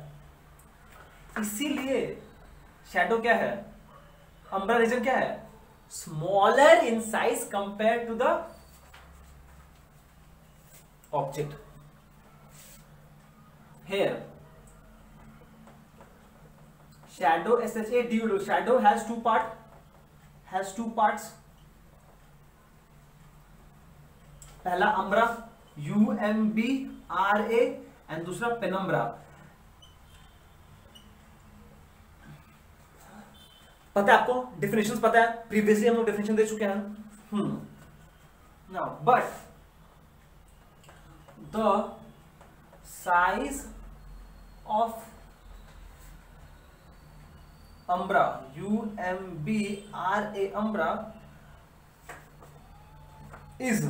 इसीलिए शैडो क्या है, अम्ब्रा रीजन क्या है, smaller in size compare to the object. Here shadow SHADO, shadow has two parts, पहला अम्ब्रा UMBRA एंड दूसरा पेनम्ब्रा। पता है आपको, डेफिनेशंस पता है, प्रीवियसली हम लोग डेफिनेशन दे चुके हैं। Now but the size of umbra, UMBRA umbra, is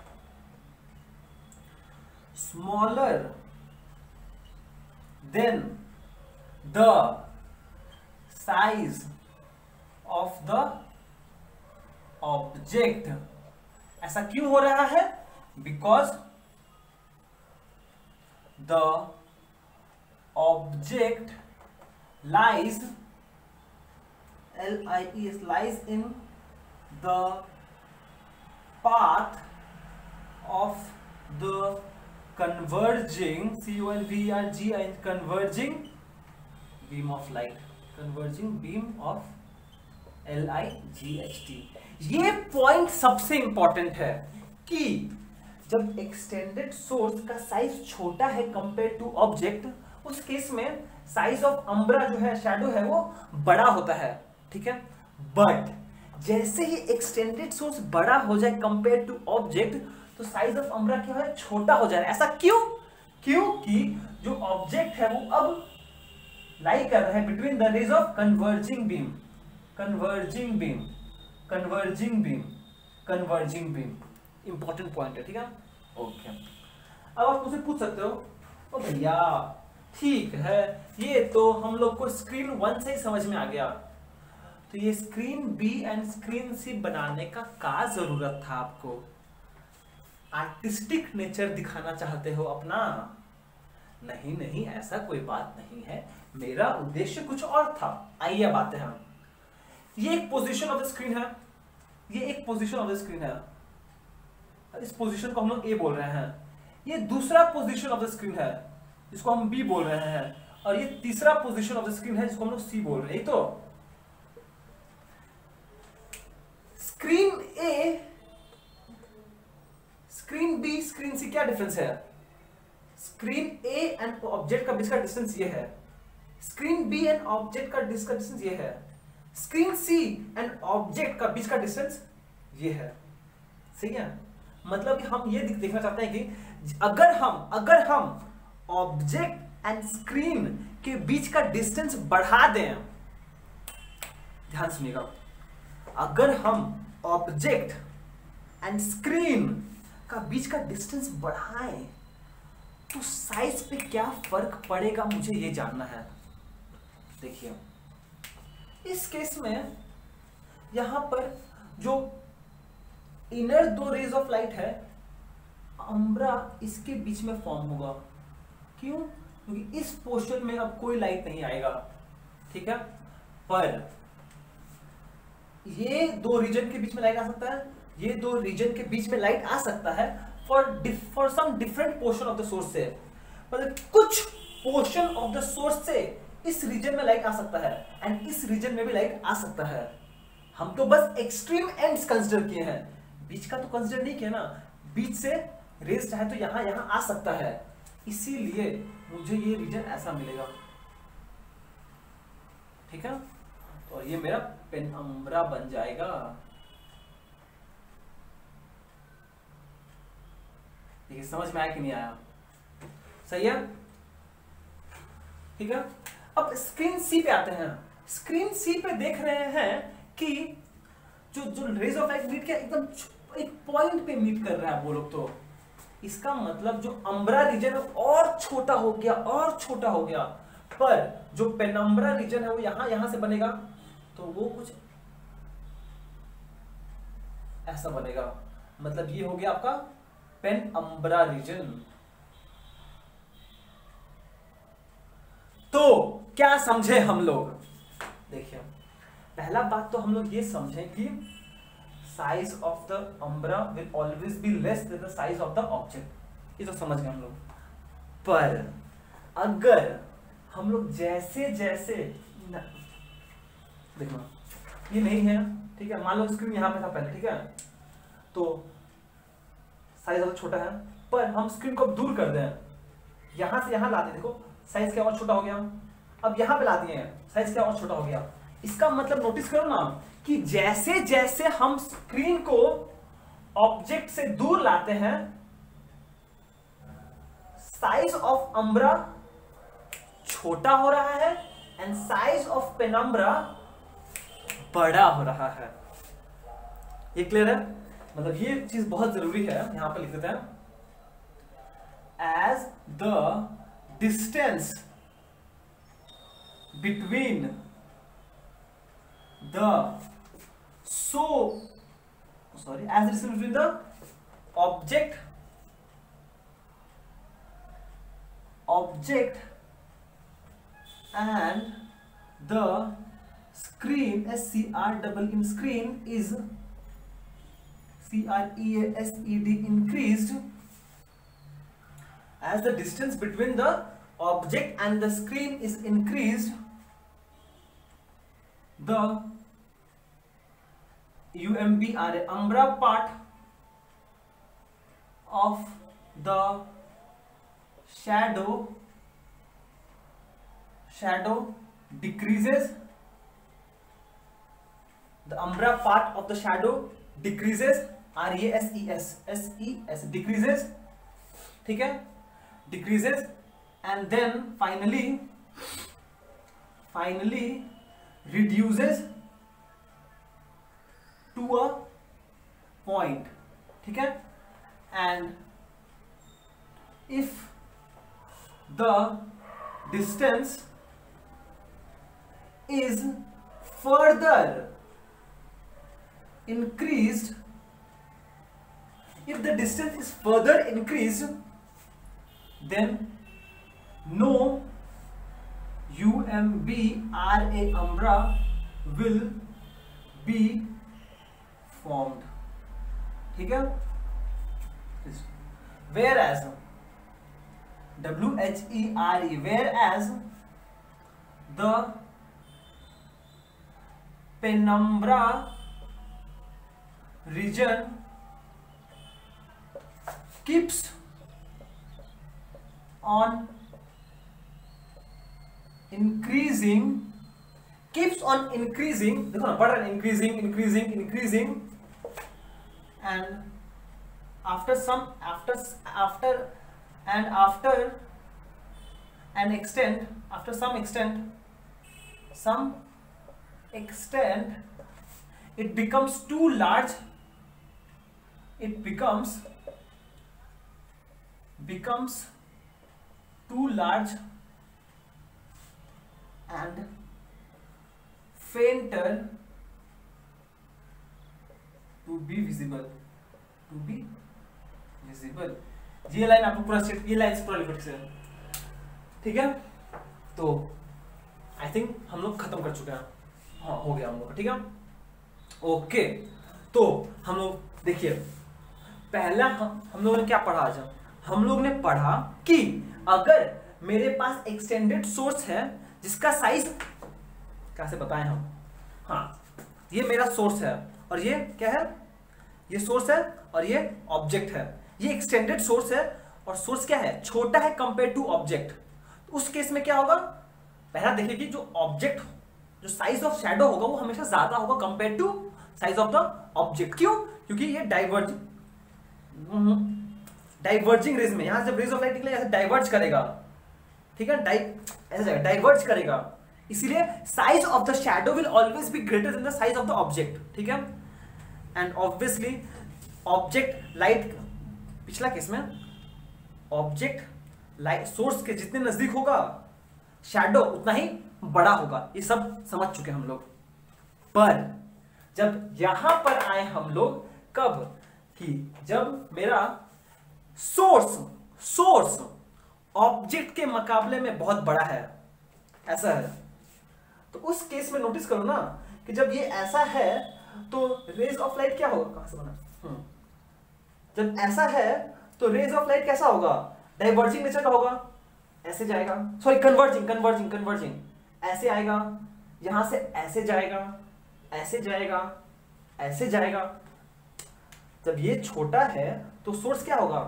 smaller than the size of the object। ऐसा क्यों हो रहा है, because the object lies, lies, lies in the path of the converging CONVERGING converging beam of light, converging beam of LIGHT। ये point सबसे important है कि जब एक्सटेंडेड सोर्स का साइज छोटा है कंपेयर टू ऑब्जेक्ट, उस केस में साइज ऑफ अम्ब्रा जो है, शैडो है, वो बड़ा होता है, ठीक है। बट जैसे ही एक्सटेंडेड सोर्स बड़ा हो जाए कंपेयर टू ऑब्जेक्ट, तो साइज ऑफ अम्ब्रा क्या है, छोटा हो जाए। ऐसा क्यों, क्योंकि जो ऑब्जेक्ट है वो अब लाई कर रहा है between the rays of converging beam, converging beam, converging beam, converging beam. Important point है, ठीक है, ओके। अब आप मुझसे पूछ सकते हो, ओ भैया ठीक है, ये तो हम लोग को स्क्रीन 1 से ही समझ में आ गया। तो ये screen B and screen C बनाने का जरूरत था आपको? आर्टिस्टिक नेचर दिखाना चाहते हो अपना? नहीं नहीं, ऐसा कोई बात नहीं है, मेरा उद्देश्य कुछ और था। आइए अब आते हैं। ये एक पोजीशन ऑफ द स्क्रीन है, ये एक पोजीशन ऑफ द स्क्रीन है, इस पोजीशन को हम लोग ए बोल रहे हैं। ये दूसरा पोजीशन ऑफ द स्क्रीन है, इसको हम बी बोल रहे हैं, और ये तीसरा पोजीशन ऑफ द स्क्रीन है जिसको हम लोग सी बोल रहे हैं। तो screen A, screen B, screen C, क्या डिफरेंस है? स्क्रीन ए एंड ऑब्जेक्ट का बीच का डिस्टेंस ये है, स्क्रीन बी एंड ऑब्जेक्ट का डिस्टेंस ये है, स्क्रीन सी एंड ऑब्जेक्ट का बीच का डिस्टेंस ये है। सही है? मतलब कि हम ये देखना चाहते हैं कि अगर हम ऑब्जेक्ट एंड स्क्रीन के बीच का डिस्टेंस बढ़ा दें, ध्यान सुनिएगा, अगर हम ऑब्जेक्ट एंड स्क्रीन का बीच का डिस्टेंस बढ़ाएं तो साइज पे क्या फर्क पड़ेगा, मुझे ये जानना है। देखिए, इस केस में यहां पर जो इनर दो रेज ऑफ लाइट है, अम्ब्रा इसके बीच में फॉर्म होगा। क्यों? क्योंकि इस पोर्शन में अब कोई लाइट नहीं आएगा, ठीक है। पर ये दो रीजन के बीच में लाइट आ सकता है, ये दो रीजन के बीच में लाइट आ सकता है for some different portion of the source से, मतलब कुछ पोर्शन ऑफ द सोर्स से इस रीजन में लाइट आ सकता है एंड इस रीजन में भी लाइट आ सकता है। हम तो बस एक्सट्रीम एंड्स कंसीडर किए हैं, बीच का तो कंसीडर नहीं किया ना। बीच से रेज चाहे तो यहां आ सकता है, इसीलिए मुझे ये रीजन ऐसा मिलेगा, ठीक है। तो ये मेरा पेनम्ब्रा बन जाएगा। देखिए, समझ में आया कि नहीं आया? सही है, ठीक है। अब स्क्रीन सी पे आते हैं। स्क्रीन सी पे देख रहे हैं कि जो रेज ऑफ लाइट मीट के एकदम एक पॉइंट पे मीट कर रहा है वो लोग, तो इसका मतलब जो अम्ब्रा रीजन और छोटा हो गया, और छोटा हो गया, पर जो पेनम्ब्रा रीजन है वो यहां से बनेगा, तो वो कुछ ऐसा बनेगा। मतलब ये हो गया आपका पेनम्ब्रा रीजन। तो क्या समझे हम लोग? देखिए, पहला बात तो हम लोग ये समझे कि size of the umbra will always be less than the size of the object, ये तो समझ गए हम लोग। पर अगर हम लोग जैसे जैसे देखना, ये नहीं है, ठीक है, मान लो स्क्रीन यहां पे था पहले, ठीक है, तो साइज ज्यादा छोटा है, पर हम स्क्रीन को दूर कर दें, यहां से यहां लाते, देखो साइज क्या और छोटा हो गया। अब यहां पे ला दिए हैं, साइज क्या और छोटा हो गया। इसका मतलब नोटिस करो ना कि जैसे जैसे हम स्क्रीन को ऑब्जेक्ट से दूर लाते हैं, साइज ऑफ अम्ब्रा छोटा हो रहा है एंड साइज ऑफ पेनम्ब्रा बड़ा हो रहा है। ये क्लियर है? मतलब ये चीज बहुत जरूरी है, यहां पर लिख देते हैं, as the distance between the as the distance between the object and the screen, screen is CREASED increased, as the distance between the object and the screen is increased, the UMBRA umbra part of the shadow decreases. The umbra part of the shadow decreases, RESES decreases, ठीक है, decreases, and then finally reduces to a point, ठीक है। and if the distance is further increased, if the distance is further increased, then no UMBRA umbra will be formed. ठीक है? Whereas WHERE, whereas the penumbra region keeps on increasing, देखो ना, बढ़ रहा है, increasing, and after some extent it becomes too large, too large and fainter to be visible. ये line आपको पूरा सेट, ये लाइन पूरा लिखो, ठीक है? तो आई थिंक हम लोग खत्म कर चुके हैं, हाँ हो गया हम लोग, ठीक है? ओके, तो हम लोग देखिए, पहला हम लोगों ने क्या पढ़ा आज? हम लोग ने पढ़ा कि अगर मेरे पास एक्सटेंडेड सोर्स है जिसका साइज, कैसे बताएं हम, हाँ ये मेरा सोर्स है और ये क्या है, ये सोर्स है और ये ऑब्जेक्ट है, ये एक्सटेंडेड सोर्स है और सोर्स क्या है, छोटा है कंपेयर टू ऑब्जेक्ट। तो उस केस में क्या होगा, पहला देखिए कि जो ऑब्जेक्ट, जो साइज ऑफ शैडो होगा वो हमेशा ज्यादा होगा compare to size of the object. क्यों? क्योंकि ये डाइवर्जिंग रेज में, यहां जब रेज ऑफ लाइट निकले ऐसे डाइवर्ज करेगा, ठीक है, ऐसे जाएगा, डाइवर्ज करेगा, इसीलिए size of the shadow will always be greater than the size of the object, ठीक है? एंड ऑब्वियसली ऑब्जेक्ट लाइट, पिछला केस में ऑब्जेक्ट लाइट सोर्स के जितने नजदीक होगा शैडो उतना ही बड़ा होगा, ये सब समझ चुके हम लोग। पर जब यहां पर आए हम लोग, कब कि जब मेरा सोर्स ऑब्जेक्ट के मुकाबले में बहुत बड़ा है, ऐसा है, तो उस केस में नोटिस करो ना कि जब ये ऐसा है तो रेज ऑफ लाइट क्या होगा, कहां से बना, जब ऐसा है तो रेज ऑफ लाइट कैसा होगा, डाइवर्जिंग नेचर का होगा, ऐसे जाएगा, सॉरी कन्वर्जिंग, ऐसे आएगा, यहां से ऐसे जाएगा, ऐसे जाएगा, ऐसे जाएगा। जब ये छोटा है तो सोर्स क्या होगा,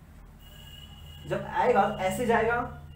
जब आएगा ऐसे जाएगा,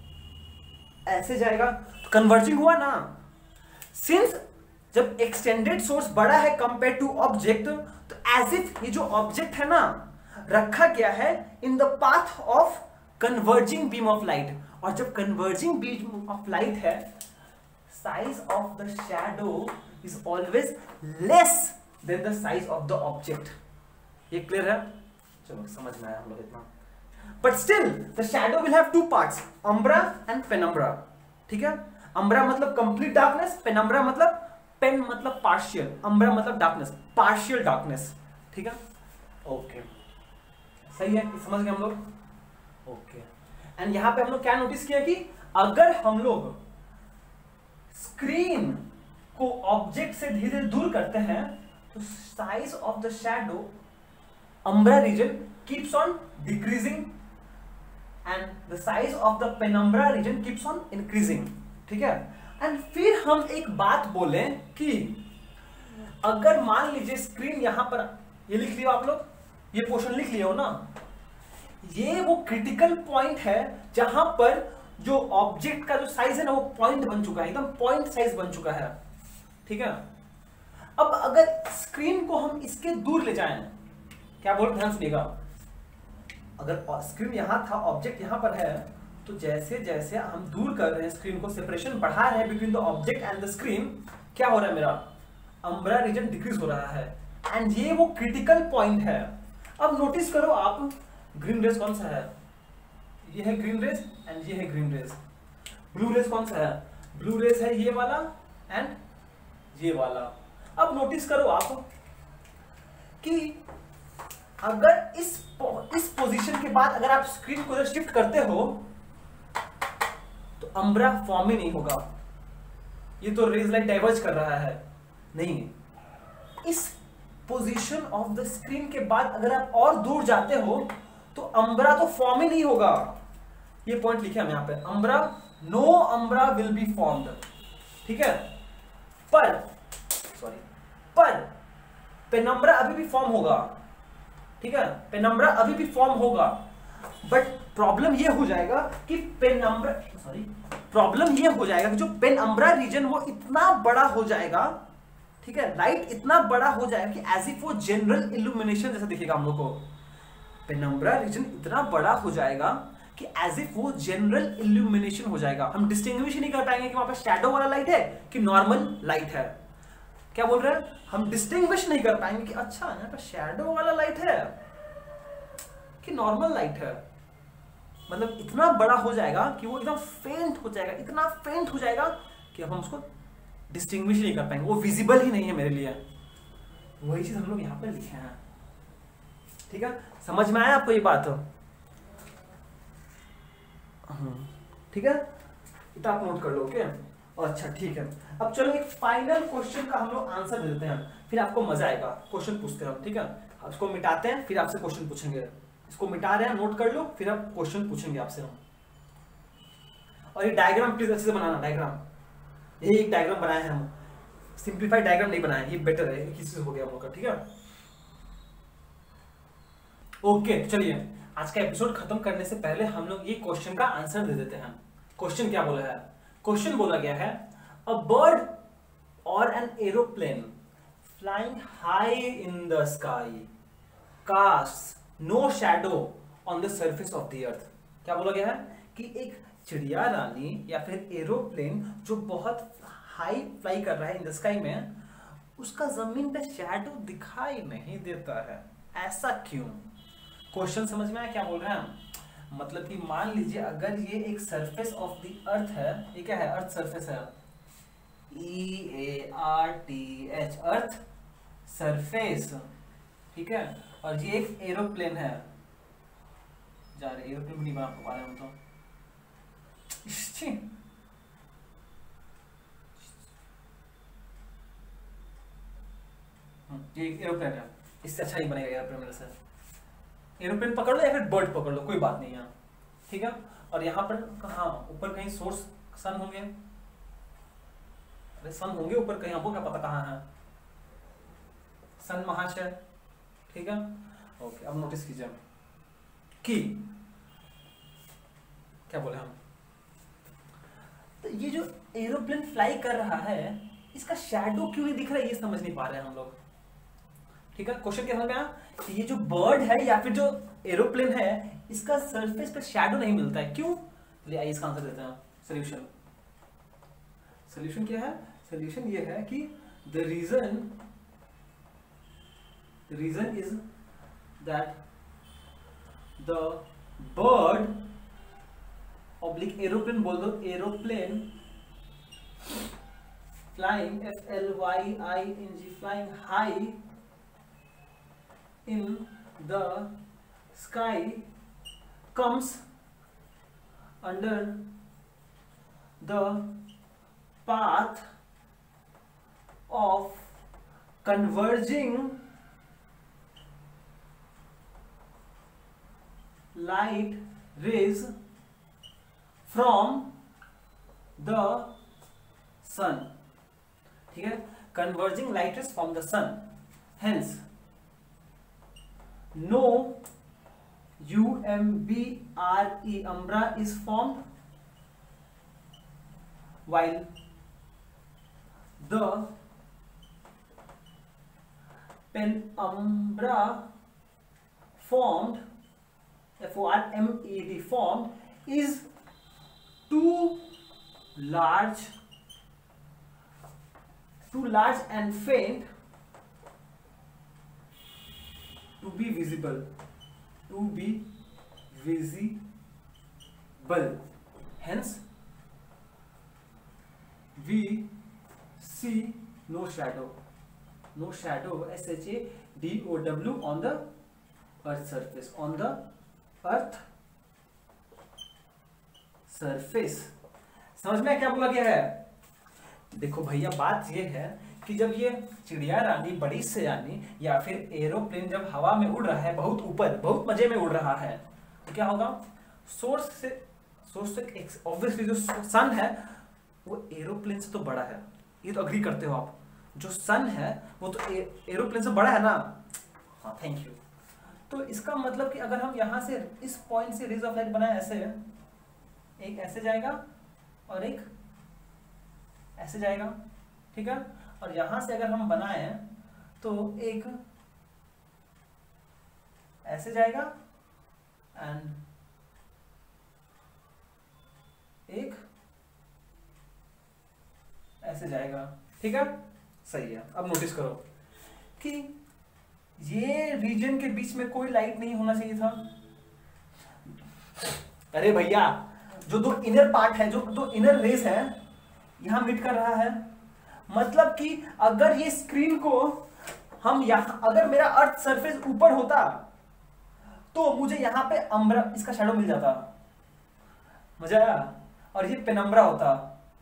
ऐसे जाएगा, तो कन्वर्जिंग हुआ ना। सिंस जब एक्सटेंडेड सोर्स बड़ा है कंपेयर टू ऑब्जेक्ट, तो एज इफ ये जो ऑब्जेक्ट है ना रखा गया है in the path of converging beam of light, और जब कन्वर्जिंग बीम ऑफ लाइट है, size of the shadow is always less than the size of the object. ये क्लियर है? चलो समझ में आया हम लोग इतना। But still the shadow will have two parts, umbra and penumbra, ठीक है? अम्ब्रा मतलब कंप्लीट डार्कनेस, पेनम्ब्रा मतलब, पेन मतलब पार्शियल, अम्ब्रा मतलब डार्कनेस, पार्शियल डार्कनेस, ठीक है? ओके, सही है, समझ गए हम लोग? ओके, एंड यहां पे हम लोग क्या नोटिस किया कि अगर हम लोग स्क्रीन को ऑब्जेक्ट से धीरे धीरे दूर करते हैं तो size of the shadow umbra region keeps on decreasing and the size of the penumbra region keeps on increasing, ठीक है? एंड फिर हम एक बात बोले कि अगर मान लीजिए स्क्रीन यहां पर, ये लिख लियो आप लोग, ये पोर्शन लिख लियो ना, ये वो क्रिटिकल पॉइंट है जहां पर जो ऑब्जेक्ट का जो साइज है ना वो पॉइंट बन चुका है, एकदम पॉइंट साइज बन चुका है, ठीक है? अब अगर स्क्रीन को हम इसके दूर ले जाएं, क्या बोल, ध्यान सुनिएगा, अगर स्क्रीन यहां था, ऑब्जेक्ट यहां पर है, तो जैसे जैसे हम दूर कर रहे हैं स्क्रीन को, सेपरेशन बढ़ा रहे हैं between the object and the screen, क्या हो रहा है, मेरा अम्ब्रा रीजन डिक्रीज हो रहा है, एंड ये वो क्रिटिकल पॉइंट है। अब नोटिस करो आप, ग्रीन रेज कौन सा है, ये है ग्रीन रेज एंड ये है ग्रीन रेज। ब्लू रेस कौन सा है? ब्लू रेस है ये वाला एंड ये वाला। अब नोटिस करो आप कि अगर इस पोजीशन के बाद अगर आप स्क्रीन को शिफ्ट करते हो तो अम्ब्रा फॉर्म ही नहीं होगा। ये तो रेज लाइट डाइवर्ज कर रहा है, नहीं। इस पोजीशन ऑफ द स्क्रीन के बाद अगर आप और दूर जाते हो तो अम्ब्रा तो फॉर्म ही नहीं होगा। ये पॉइंट लिखे हम यहां पे, umbra, no umbra will be formed, ठीक है। पर पेनम्ब्रा अभी भी फॉर्म होगा, ठीक है, पेनम्ब्रा अभी भी फॉर्म होगा। बट प्रॉब्लम ये हो जाएगा कि जो पेनम्ब्रा रीजन वो इतना बड़ा हो जाएगा, ठीक है, लाइट इतना बड़ा हो जाएगा कि एज इफ वो जनरल इल्यूमिनेशन जैसा दिखेगा हम लोग को। पेनम्ब्रा रीजन इतना बड़ा हो जाएगा कि एज इफ वो जनरल इल्यूमिनेशन हो जाएगा। हम डिस्टिंग्विश नहीं कर पाएंगे कि वहां पर शैडो वाला लाइट है कि नॉर्मल लाइट है। क्या बोल रहे हैं? हम डिस्टिंग्विश नहीं कर पाएंगे कि अच्छा यहाँ पर शैडो वाला लाइट है कि नॉर्मल लाइट है। मतलब इतना बड़ा हो जाएगा कि वो एकदम फेंट हो जाएगा, इतना फेंट हो जाएगा कि अब हम उसको डिस्टिंग्विश नहीं कर पाएंगे, वो विजिबल ही नहीं है मेरे लिए। वही चीज हम लोग यहाँ पर लिखे हैं, ठीक है। समझ में आया आपको ये बात? ठीक है, इतना आप नोट कर लो। ओके, अच्छा ठीक है। अब चलो एक फाइनल क्वेश्चन का हम लोग आंसर दे देते हैं, फिर आपको मजा आएगा। क्वेश्चन पूछते हैं हम, ठीक है। इसको मिटाते हैं, फिर आपसे क्वेश्चन पूछेंगे। इसको मिटा रहे हैं, नोट कर लो, फिर आप क्वेश्चन पूछेंगे आपसे हम। और ये डायग्राम प्लीज अच्छे से बनाना। डायग्राम, यही एक डायग्राम बनाए हैं हम, सिंप्लीफाइड डायग्राम नहीं बनाए, ये बेटर है, किसी से हो गया हम लोग का, ठीक है। ओके, चलिए आज का एपिसोड खत्म करने से पहले हम लोग ये क्वेश्चन का आंसर दे देते हैं। क्वेश्चन क्या बोला है? क्वेश्चन बोला गया है, a bird or an aeroplane flying high in the sky cast no shadow on the surface of the earth. क्या बोला गया है कि एक चिड़िया रानी या फिर एरोप्लेन जो बहुत हाई फ्लाई कर रहा है इन द स्काई में, उसका जमीन पे शैडो दिखाई नहीं देता है। ऐसा क्यों? क्वेश्चन समझ में आया क्या बोल रहे हैं? मतलब कि मान लीजिए अगर ये एक सरफेस ऑफ द अर्थ है, ये क्या है? अर्थ सरफेस है, EARTH, अर्थ सरफेस, ठीक है। और ये एक एरोप्लेन है, जा रहे एरोप्लेन भी नहीं बना पा रहे हम तो, ये एरोप्लेन है, इससे अच्छा ही बनेगा एरोप्लेन मेरे से। एरोप्लेन पकड़ लो या फिर बर्ड पकड़ लो, कोई बात नहीं है, ठीक है। और यहाँ पर कहाँ ऊपर कहीं सोर्स सन होंगे, अरे सन होंगे ऊपर कहीं, हमको क्या पता कहाँ है सन, महाशय, ठीक है। ओके, अब नोटिस कीजिए कि क्या बोले हम, तो ये जो एरोप्लेन फ्लाई कर रहा है इसका शैडो क्यों नहीं दिख रहा है, ये समझ नहीं पा रहे हैं हम लोग, ठीक है। क्वेश्चन क्या समझ में आया कि ये जो बर्ड है या फिर जो एरोप्लेन है इसका सरफेस पे शैडो नहीं मिलता है, क्यों? चलिए आइए इसका आंसर देते हैं। सॉल्यूशन क्या है? सॉल्यूशन ये है कि the reason is that the bird oblique aeroplane बोल दो, aeroplane flying FLYING flying high in the sky comes under the path of converging light rays from the sun, ठीक है। converging light rays from the sun, hence no UMBRE umbra is formed, while the penumbra formed, FORMED formed, is too large and faint to be visible, hence we see no shadow, no shadow, SHADOW on the earth surface, on the earth surface. समझ में क्या बोला गया है? देखो भैया बात ये है कि जब ये चिड़िया रानी, बड़ी सयानी या फिर एरोप्लेन जब हवा में उड़ रहा है, बहुत ऊपर, बहुत मजे में उड़ रहा है, तो क्या होगा? सोर्स से ऑब्वियसली जो सन है वो एरोप्लेन से तो बड़ा है, ये तो अग्री करते हो आप? जो सन है वो तो एरोप्लेन से बड़ा है ना? हाँ, थैंक यू। तो इसका मतलब कि अगर हम यहाँ से इस पॉइंट से रेज ऑफ लाइट बनाए, ऐसे एक ऐसे जाएगा और एक ऐसे जाएगा, ठीक है? और यहां से अगर हम बनाए तो एक ऐसे जाएगा एंड एक ऐसे जाएगा, ठीक है? सही है। अब नोटिस करो कि ये रीजन के बीच में कोई लाइट नहीं होना चाहिए था। अरे भैया, जो दो इनर पार्ट है, जो दो इनर रेस है, यहां मीट कर रहा है। मतलब कि अगर ये स्क्रीन को हम यहां, अगर मेरा अर्थ सरफेस ऊपर होता तो मुझे यहां पे अम्ब्रा, इसका शैडो मिल जाता, मजा आया? और ये पेनम्ब्रा होता,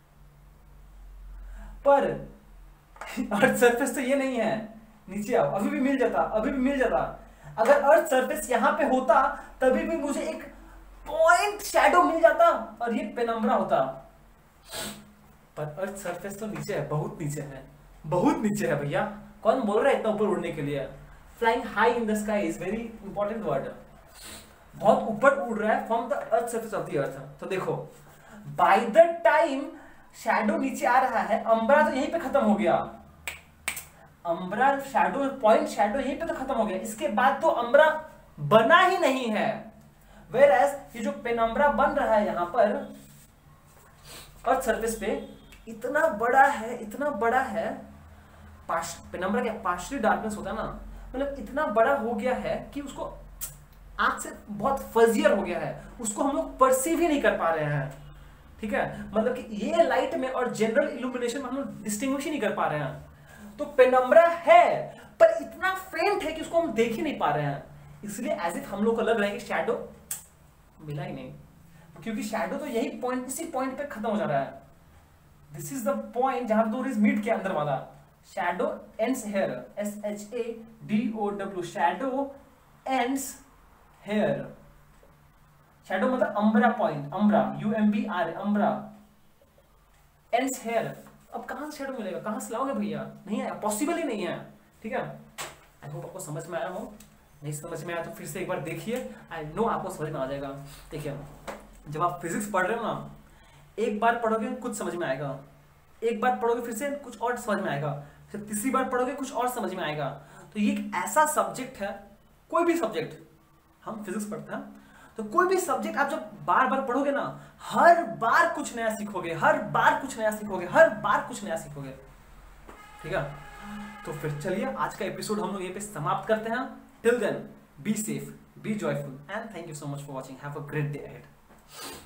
पर अर्थ सरफेस तो ये नहीं है। नीचे आओ, अभी भी मिल जाता, अभी भी मिल जाता। अगर अर्थ सरफेस यहां पे होता तभी भी मुझे एक पॉइंट शैडो मिल जाता और ये पेनम्ब्रा होता। पर अर्थ सरफेस तो नीचे है, बहुत नीचे है, बहुत नीचे है भैया। कौन बोल रहा है इतना ऊपर उड़ने के लिए? Flying high in the sky is very important word. बहुत ऊपर उड़ रहा है from the earth surface of the earth. तो देखो, बाय द टाइम शैडो नीचे आ रहा है, अम्ब्रा तो यहीं पे खत्म हो गया। अम्ब्रा शैडो, पॉइंट शैडो यहीं पे तो खत्म हो गया। इसके बाद तो अम्ब्रा बना ही नहीं है। वेयरएज ये जो पेनम्ब्रा बन रहा है यहां पर अर्थ सरफेस पे, इतना बड़ा है, इतना बड़ा है। पेनम्ब्रा क्या पार्शियली डार्कनेस होता है ना, मतलब इतना बड़ा हो गया है कि उसको आंख से बहुत फजियर हो गया है, उसको हम लोग परसीव ही नहीं कर पा रहे हैं, ठीक है? मतलब कि ये लाइट में और जनरल इल्यूमिनेशन में हम लोग डिस्टिंग्विश ही नहीं कर पा रहे हैं। तो पेनम्ब्रा है पर इतना फेंट है कि उसको हम देख ही नहीं पा रहे हैं। इसलिए एज इफ हम लोग को लग रहा है कि शैडो मिला ही नहीं, क्योंकि शैडो तो यही पॉइंट, इसी पॉइंट पे खत्म हो जा रहा है। दिस इज द पॉइंट जहां दो रेज मीट के अंदर वाला। Shadow ends here, SHADOW, shadow ends here. Shadow मतलब umbra point, umbra, UMBRA, umbra ends here. अब कहां से शैडो मिलेगा? कहां से लाओगे भैया? नहीं है, पॉसिबल ही नहीं है, ठीक है? आई होप आपको समझ में आया हो। नहीं समझ में आया तो फिर से एक बार देखिए, आई नो आपको समझ में आ जाएगा। देखिए, जब आप फिजिक्स पढ़ रहे हो ना, एक बार पढ़ोगे कुछ समझ में आएगा, एक बार पढ़ोगे फिर से कुछ और समझ में आएगा, फिर तीसरी बार पढ़ोगे कुछ और समझ में आएगा। तो ये एक ऐसा सब्जेक्ट है, कोई भी सब्जेक्ट, हम फिजिक्स पढ़ते हैं तो कोई भी सब्जेक्ट आप जब बार बार पढ़ोगे ना, हर बार कुछ नया सीखोगे, हर बार कुछ नया सीखोगे, हर बार कुछ नया सीखोगे, ठीक है? तो फिर चलिए आज का एपिसोड हम लोग यहीं पे समाप्त करते हैं। Till then, be safe, be joyful and thank you so much for watching. Have a great day ahead.